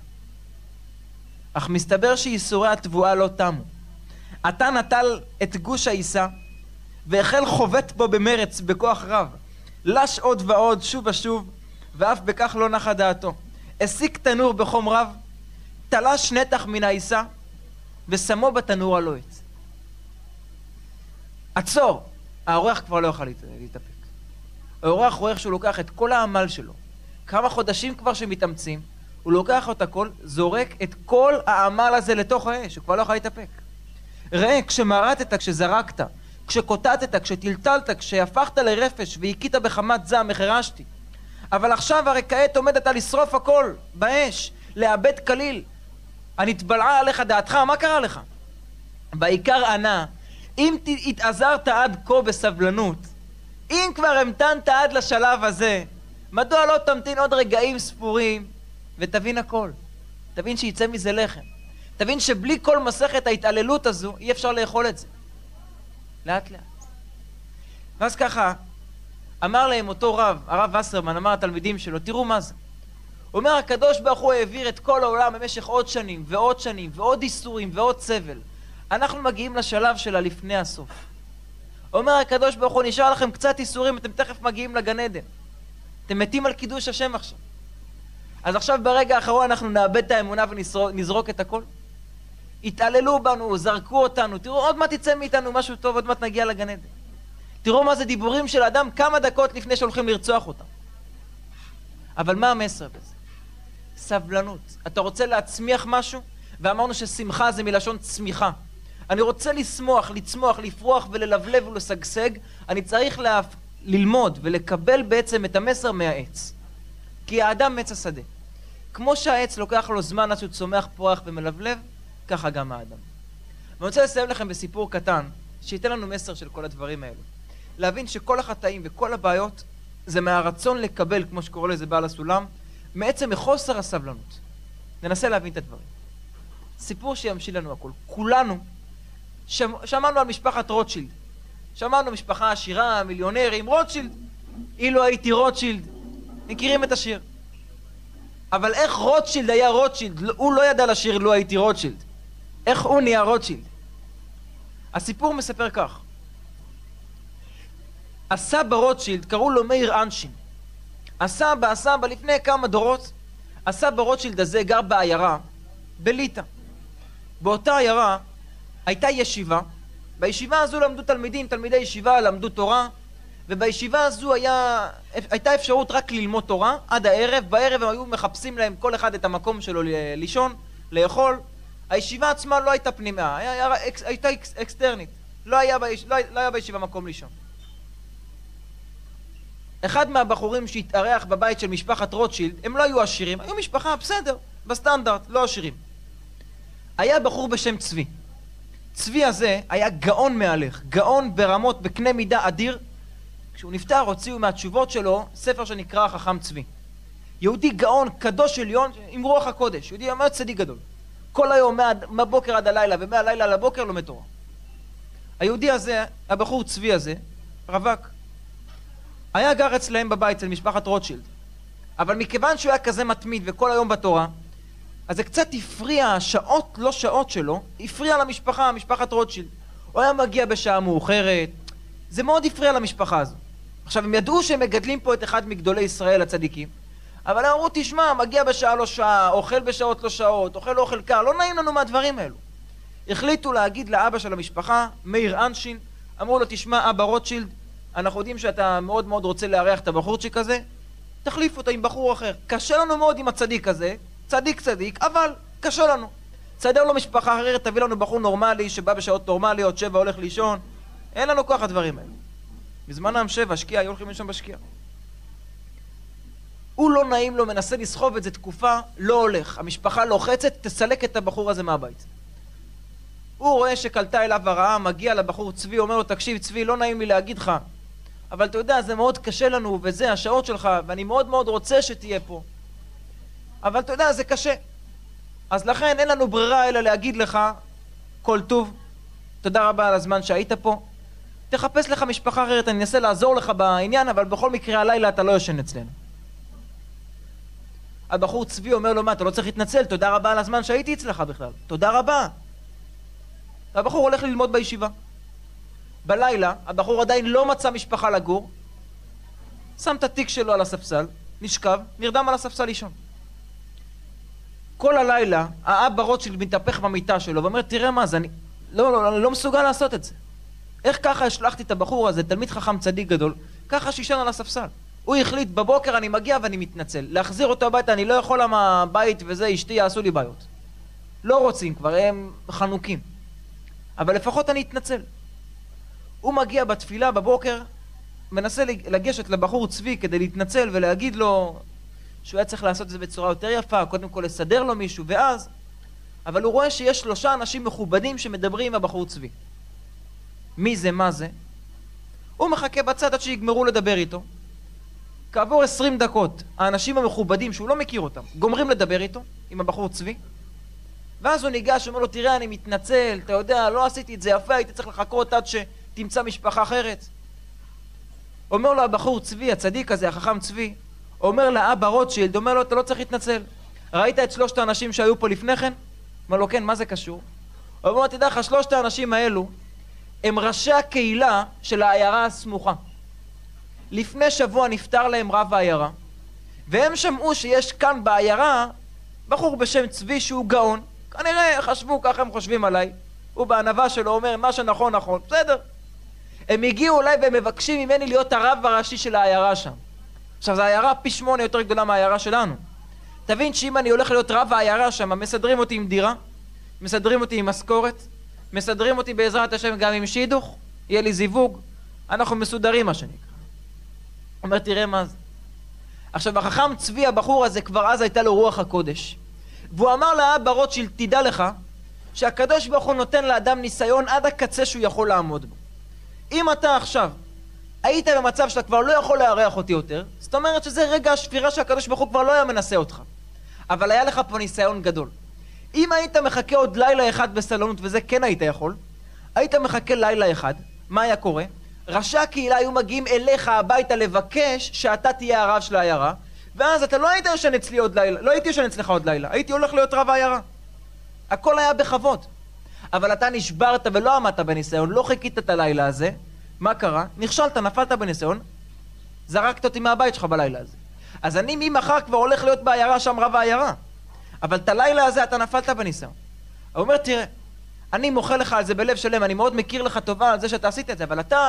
S1: אך מסתבר שיסורי התבואה לא תמו. עתה נטל את גוש העיסה, והחל חובט בו במרץ בכוח רב. לש עוד ועוד, שוב ושוב, ואף בכך לא נחה דעתו. הסיק תנור בחום רב, תלש נתח מן העיסה, ושמו בתנור הלוהט. עצור! האורח כבר לא יוכל להתאפק. האורח רואה איך שהוא לוקח את כל העמל שלו. כמה חודשים כבר שמתאמצים, הוא לוקח את הכל, זורק את כל העמל הזה לתוך האש, הוא כבר לא יכול להתאפק. ראה, כשמרתת, כשזרקת, כשקוטטת, כשטלטלת, כשהפכת לרפש והכית בחמת זעם, החרשתי. אבל עכשיו הרי כעת עומדת לשרוף הכל באש, לאבד כליל. הנתבלעה עליך דעתך, מה קרה לך? בעיקר ענה, אם התעזרת עד כה בסבלנות, אם כבר המתנת עד לשלב הזה, מדוע לא תמתין עוד רגעים ספורים ותבין הכל? תבין שיצא מזה לחם. תבין שבלי כל מסכת ההתעללות הזו אי אפשר לאכול את זה. לאט לאט. ואז ככה אמר להם אותו רב, הרב וסרמן, אמר לתלמידים שלו, תראו מה זה. הוא אומר, הקדוש ברוך הוא העביר את כל העולם במשך עוד שנים ועוד שנים ועוד איסורים ועוד סבל. אנחנו מגיעים לשלב שלה לפני הסוף. הוא אומר, הקדוש ברוך הוא, נשאר לכם קצת איסורים, אתם תכף מגיעים לגן עדן. אתם מתים על קידוש השם עכשיו. אז עכשיו ברגע האחרון אנחנו נאבד את האמונה ונזרוק את הכל. התעללו בנו, זרקו אותנו, תראו עוד מעט יצא מאיתנו משהו טוב, עוד מעט נגיע לגן עדן. תראו מה זה דיבורים של אדם כמה דקות לפני שהולכים לרצוח אותם. אבל מה המסר בזה? סבלנות. אתה רוצה להצמיח משהו? ואמרנו ששמחה זה מלשון צמיחה. אני רוצה לשמוח, לצמוח, לפרוח וללבלב ולשגשג. אני צריך ללמוד ולקבל בעצם את המסר מהעץ. כי האדם עץ השדה. כמו שהעץ לוקח לו זמן עד שהוא צומח, פורח ומלבלב, ככה גם האדם. ואני רוצה לסיים לכם בסיפור קטן, שייתן לנו מסר של כל הדברים האלו. להבין שכל החטאים וכל הבעיות, זה מהרצון לקבל, כמו שקורא לזה בעל הסולם, מעצם מחוסר הסבלנות. ננסה להבין את הדברים. סיפור שימשיל לנו הכל. כולנו שמענו על משפחת רוטשילד. שמענו משפחה עשירה, מיליונרים, רוטשילד. אילו הייתי רוטשילד. מכירים את השיר. אבל איך רוטשילד היה רוטשילד? הוא לא ידע לשיר לו הייתי רוטשילד. איך הוא נהיה רוטשילד? הסיפור מספר כך. הסבא רוטשילד, קראו לו מאיר אנשין. הסבא לפני כמה דורות, הסבא רוטשילד הזה גר בעיירה, בליטא. באותה עיירה הייתה ישיבה, בישיבה הזו למדו תלמידי ישיבה למדו תורה, ובישיבה הזו הייתה אפשרות רק ללמוד תורה עד הערב. בערב הם היו מחפשים להם כל אחד את המקום שלו לישון, לאכול. הישיבה עצמה לא הייתה פנימה, הייתה אקסטרנית, לא היה בישיבה מקום לישון. אחד מהבחורים שהתארח בבית של משפחת רוטשילד, הם לא היו עשירים, היו משפחה בסדר, בסטנדרט, לא עשירים. היה בחור בשם צבי. צבי הזה היה גאון מהלך, גאון ברמות, בקנה מידה אדיר. כשהוא נפטר הוציאו מהתשובות שלו ספר שנקרא חכם צבי. יהודי גאון, קדוש עליון, עם רוח הקודש, יהודי מאוד צדיק גדול. כל היום, מהבוקר עד הלילה, ומהלילה לבוקר לומד תורה. היהודי הזה, הבחור צבי הזה, רווק, היה גר אצלהם בבית, אצל משפחת רוטשילד. אבל מכיוון שהוא היה כזה מתמיד וכל היום בתורה, אז זה קצת הפריע, השעות לא שעות שלו, הפריע למשפחה, משפחת רוטשילד. הוא היה מגיע בשעה מאוחרת, זה מאוד הפריע למשפחה הזו. עכשיו, הם ידעו שהם מגדלים פה את אחד מגדולי ישראל הצדיקים, אבל הם אמרו, תשמע, מגיע בשעה לא שעה, אוכל בשעות לא שעות, אוכל קר, לא נעים לנו מהדברים האלו. החליטו להגיד לאבא של המשפחה, מאיר אנשין, אמרו לו, תשמע, אבא רוטשילד, אנחנו יודעים שאתה מאוד מאוד רוצה לארח את הבחורצ'יק הזה, תחליף אותו עם בחור אחר. קשה לנו מאוד עם הצדיק הזה, צדיק, אבל קשה לנו. תסדר לו משפחה אחרת, תביא לנו בחור נורמלי שבא בשעות נורמליות, 7 הולך לישון. אין לנו כוח הדברים האלה. בזמנם 7, שקיע, היו הולכים לישון בשקיע. הוא לא נעים לו, מנסה לסחוב את זה תקופה, לא הולך. המשפחה לוחצת, תסלק את הבחור הזה מהבית. הוא רואה שקלטה אליו הרעה, מגיע לבחור צבי, אומר לו, תקשיב צבי, לא נעים לי להגיד לך, אבל אתה יודע, זה מאוד קשה לנו, וזה השעות שלך, ואני מאוד מאוד רוצה שתהיה פה. אבל אתה יודע, זה קשה. אז לכן אין לנו ברירה אלא להגיד לך, כל טוב, תודה רבה על הזמן שהיית פה, תחפש לך משפחה אחרת, אני אנסה לעזור לך בעניין, אבל בכל מקרה הלילה אתה לא ישן אצלנו. הבחור צבי אומר לו, מה, אתה לא צריך להתנצל, תודה רבה על הזמן שהייתי אצלך בכלל, תודה רבה. הבחור הולך ללמוד בישיבה. בלילה, הבחור עדיין לא מצא משפחה לגור, שם את התיק שלו על הספסל, נשכב, נרדם על הספסל לישון. כל הלילה, האבא רוטשילד מתהפך במיטה שלו, ואומר, תראה מה זה, אני לא מסוגל לעשות את זה. איך ככה השלחתי את הבחור הזה, תלמיד חכם צדיק גדול, ככה שישן על הספסל. הוא החליט, בבוקר אני מגיע ואני מתנצל. להחזיר אותו הביתה, אני לא יכול למה בית וזה, אשתי יעשו לי בעיות. לא רוצים כבר, הם חנוקים. אבל לפחות אני אתנצל. הוא מגיע בתפילה בבוקר, מנסה לגשת לבחור צבי כדי להתנצל ולהגיד לו שהוא היה צריך לעשות את זה בצורה יותר יפה, קודם כל לסדר לו מישהו, ואז, אבל הוא רואה שיש 3 אנשים מכובדים שמדברים עם הבחור צבי. מי זה, מה זה? הוא מחכה בצד עד שיגמרו לדבר איתו. כעבור 20 דקות, האנשים המכובדים שהוא לא מכיר אותם, גומרים לדבר איתו, עם הבחור צבי, ואז הוא ניגש, אומר לו, תראה, אני מתנצל, אתה יודע, לא עשיתי את זה יפה, הייתי צריך לחכות עד שתמצא משפחה אחרת. אומר לו הבחור צבי, הצדיק הזה, החכם צבי, אומר לאבא רוטשילד, אומר לו, אתה לא צריך להתנצל. ראית את 3 האנשים שהיו פה לפני כן? אומר לו, כן, מה זה קשור? הוא אומר לו, תדע לך, 3 האנשים האלו, הם ראשי הקהילה של העיירה הסמוכה. לפני שבוע נפטר להם רב העיירה, והם שמעו שיש כאן בעיירה בחור בשם צבי שהוא גאון. כנראה חשבו, ככה הם חושבים עליי. הוא בענווה שלו אומר, מה שנכון נכון, בסדר. הם הגיעו אליי והם מבקשים ממני להיות הרב הראשי של העיירה שם. עכשיו, זו העיירה פי 8 יותר גדולה מהעיירה שלנו. תבין שאם אני הולך להיות רב העיירה שם, מסדרים אותי עם דירה, מסדרים אותי עם משכורת, מסדרים אותי בעזרת השם גם עם שידוך, יהיה לי זיווג, אנחנו מסודרים מה שנקרא. אומר, תראה מה זה. עכשיו, החכם צבי, הבחור הזה, כבר אז הייתה לו רוח הקודש. והוא אמר לאבא רוטשילד, תדע לך, שהקדוש ברוך הוא נותן לאדם ניסיון עד הקצה שהוא יכול לעמוד בו. אם אתה עכשיו היית במצב שאתה כבר לא יכול לארח אותי יותר, זאת אומרת שזה רגע השפירה שהקדוש ברוך הוא כבר לא היה מנסה אותך. אבל היה לך פה ניסיון גדול. אם היית מחכה עוד לילה אחד בסלונות, וזה כן היית יכול, היית מחכה לילה אחד, מה היה קורה? ראשי הקהילה היו מגיעים אליך הביתה לבקש שאתה תהיה הרב של העיירה, ואז אתה לא היית ישן אצלי עוד לילה, לא הייתי ישן אצלך עוד לילה, הייתי הולך להיות רב העיירה. הכל היה בכבוד. אבל אתה נשברת ולא עמדת בניסיון, לא חיכית את הלילה הזה. מה קרה? נכשלת, נפלת בניסיון, זרקת אותי מהבית שלך בלילה הזה. אז אני ממחר כבר הולך להיות בעיירה שם רב העיירה. אבל את הלילה הזה אתה נפלת בניסיון. הוא אומר, תראה, אני מוחה לך על זה בלב שלם, אני מאוד מכיר לך טובה על זה שאתה עשית את זה, אבל אתה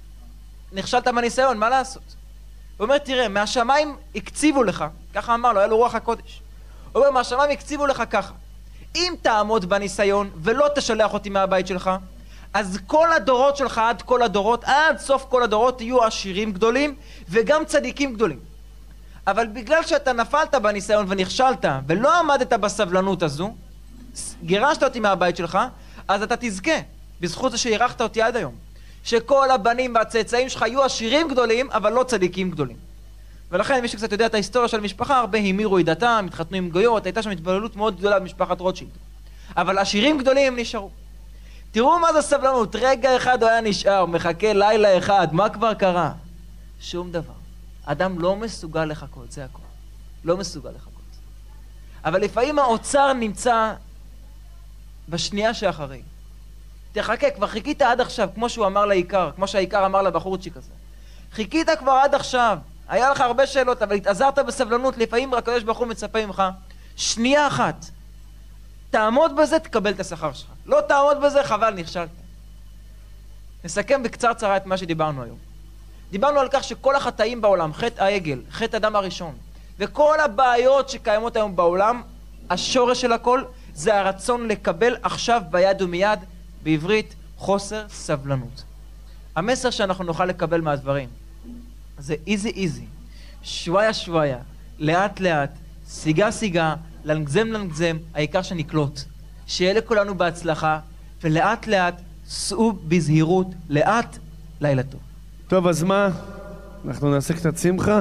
S1: נכשלת בניסיון, מה לעשות? הוא אומר, תראה, מהשמיים הקציבו לך, ככה אמר לו, היה לו רוח הקודש. הוא אומר, מהשמיים הקציבו לך ככה, אם תעמוד בניסיון ולא תשלח אותי מהבית שלך, אז כל הדורות שלך, עד כל הדורות, עד סוף כל הדורות, יהיו עשירים גדולים וגם צדיקים גדולים. אבל בגלל שאתה נפלת בניסיון ונכשלת ולא עמדת בסבלנות הזו, גירשת אותי מהבית שלך, אז אתה תזכה, בזכות זה שירחת אותי עד היום, שכל הבנים והצאצאים שלך יהיו עשירים גדולים, אבל לא צדיקים גדולים. ולכן מי שקצת יודע את ההיסטוריה של המשפחה, הרבה המירו עדתם, התחתנו עם גויות, הייתה שם התבוללות מאוד גדולה במשפחת רוטשילד. אבל עשירים גדולים הם נשארו. תראו מה זה סבלנות, רגע אחד הוא היה נשאר, מחכה לילה אחד, מה כבר קרה? שום דבר. אדם לא מסוגל לחכות, זה הכל. לא מסוגל לחכות. אבל לפעמים האוצר נמצא בשנייה שאחרי. תחכה, כבר חיכית עד עכשיו, כמו שהוא אמר לעיקר, כמו שהעיקר אמר לבחורצ'יק הזה. חיכית כבר עד עכשיו, היה לך הרבה שאלות, אבל התעזרת בסבלנות, לפעמים רק הקדוש ברוך הוא מצפה ממך, שנייה אחת. תעמוד בזה, תקבל את השכר שלך. לא תעמוד בזה, חבל, נכשלת. נסכם בקצרצרה את מה שדיברנו היום. דיברנו על כך שכל החטאים בעולם, חטא העגל, חטא אדם הראשון, וכל הבעיות שקיימות היום בעולם, השורש של הכל זה הרצון לקבל עכשיו ביד ומיד, בעברית חוסר סבלנות. המסר שאנחנו נוכל לקבל מהדברים זה איזי איזי, שוואיה שוואיה, לאט לאט, סיגה סיגה, לנגזם לנגזם, העיקר שנקלוט. שיהיה לכולנו בהצלחה, ולאט לאט סעו בזהירות, לאט לילה טוב.
S2: טוב, אז מה? אנחנו נעשה קצת שמחה?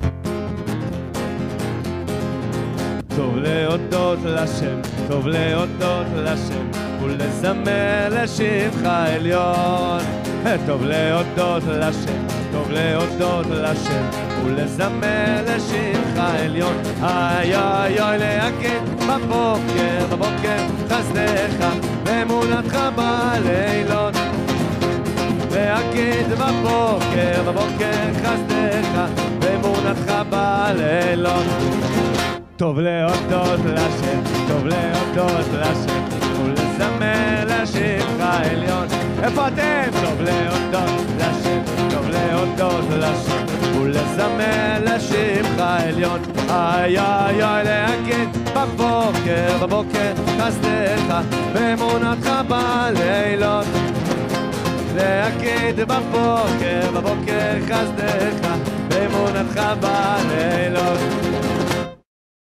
S2: טוב להודות לשם, טוב להודות לשם, ולזמר לשמך עליון. טוב להודות לשם, טוב להודות לשם, ולזמר לשמך עליון. איי איי איי להגיד בבוקר, בבוקר חסדך, ואמונתך בלילות. להגיד בבוקר, בבוקר חסדך, ואמונתך בלילות. טוב להודות לשם, טוב להודות לשם, ולזמר לשמך עליון. איפה אתם? טוב להודות לשם, טוב להודות לשם, ולזמר לשמך עליון. איי איי איי להגיד בבוקר, בבוקר חסדך, ואמונתך בלילות. להגיד בבוקר, בבוקר חסדך, ואמונתך בלילות.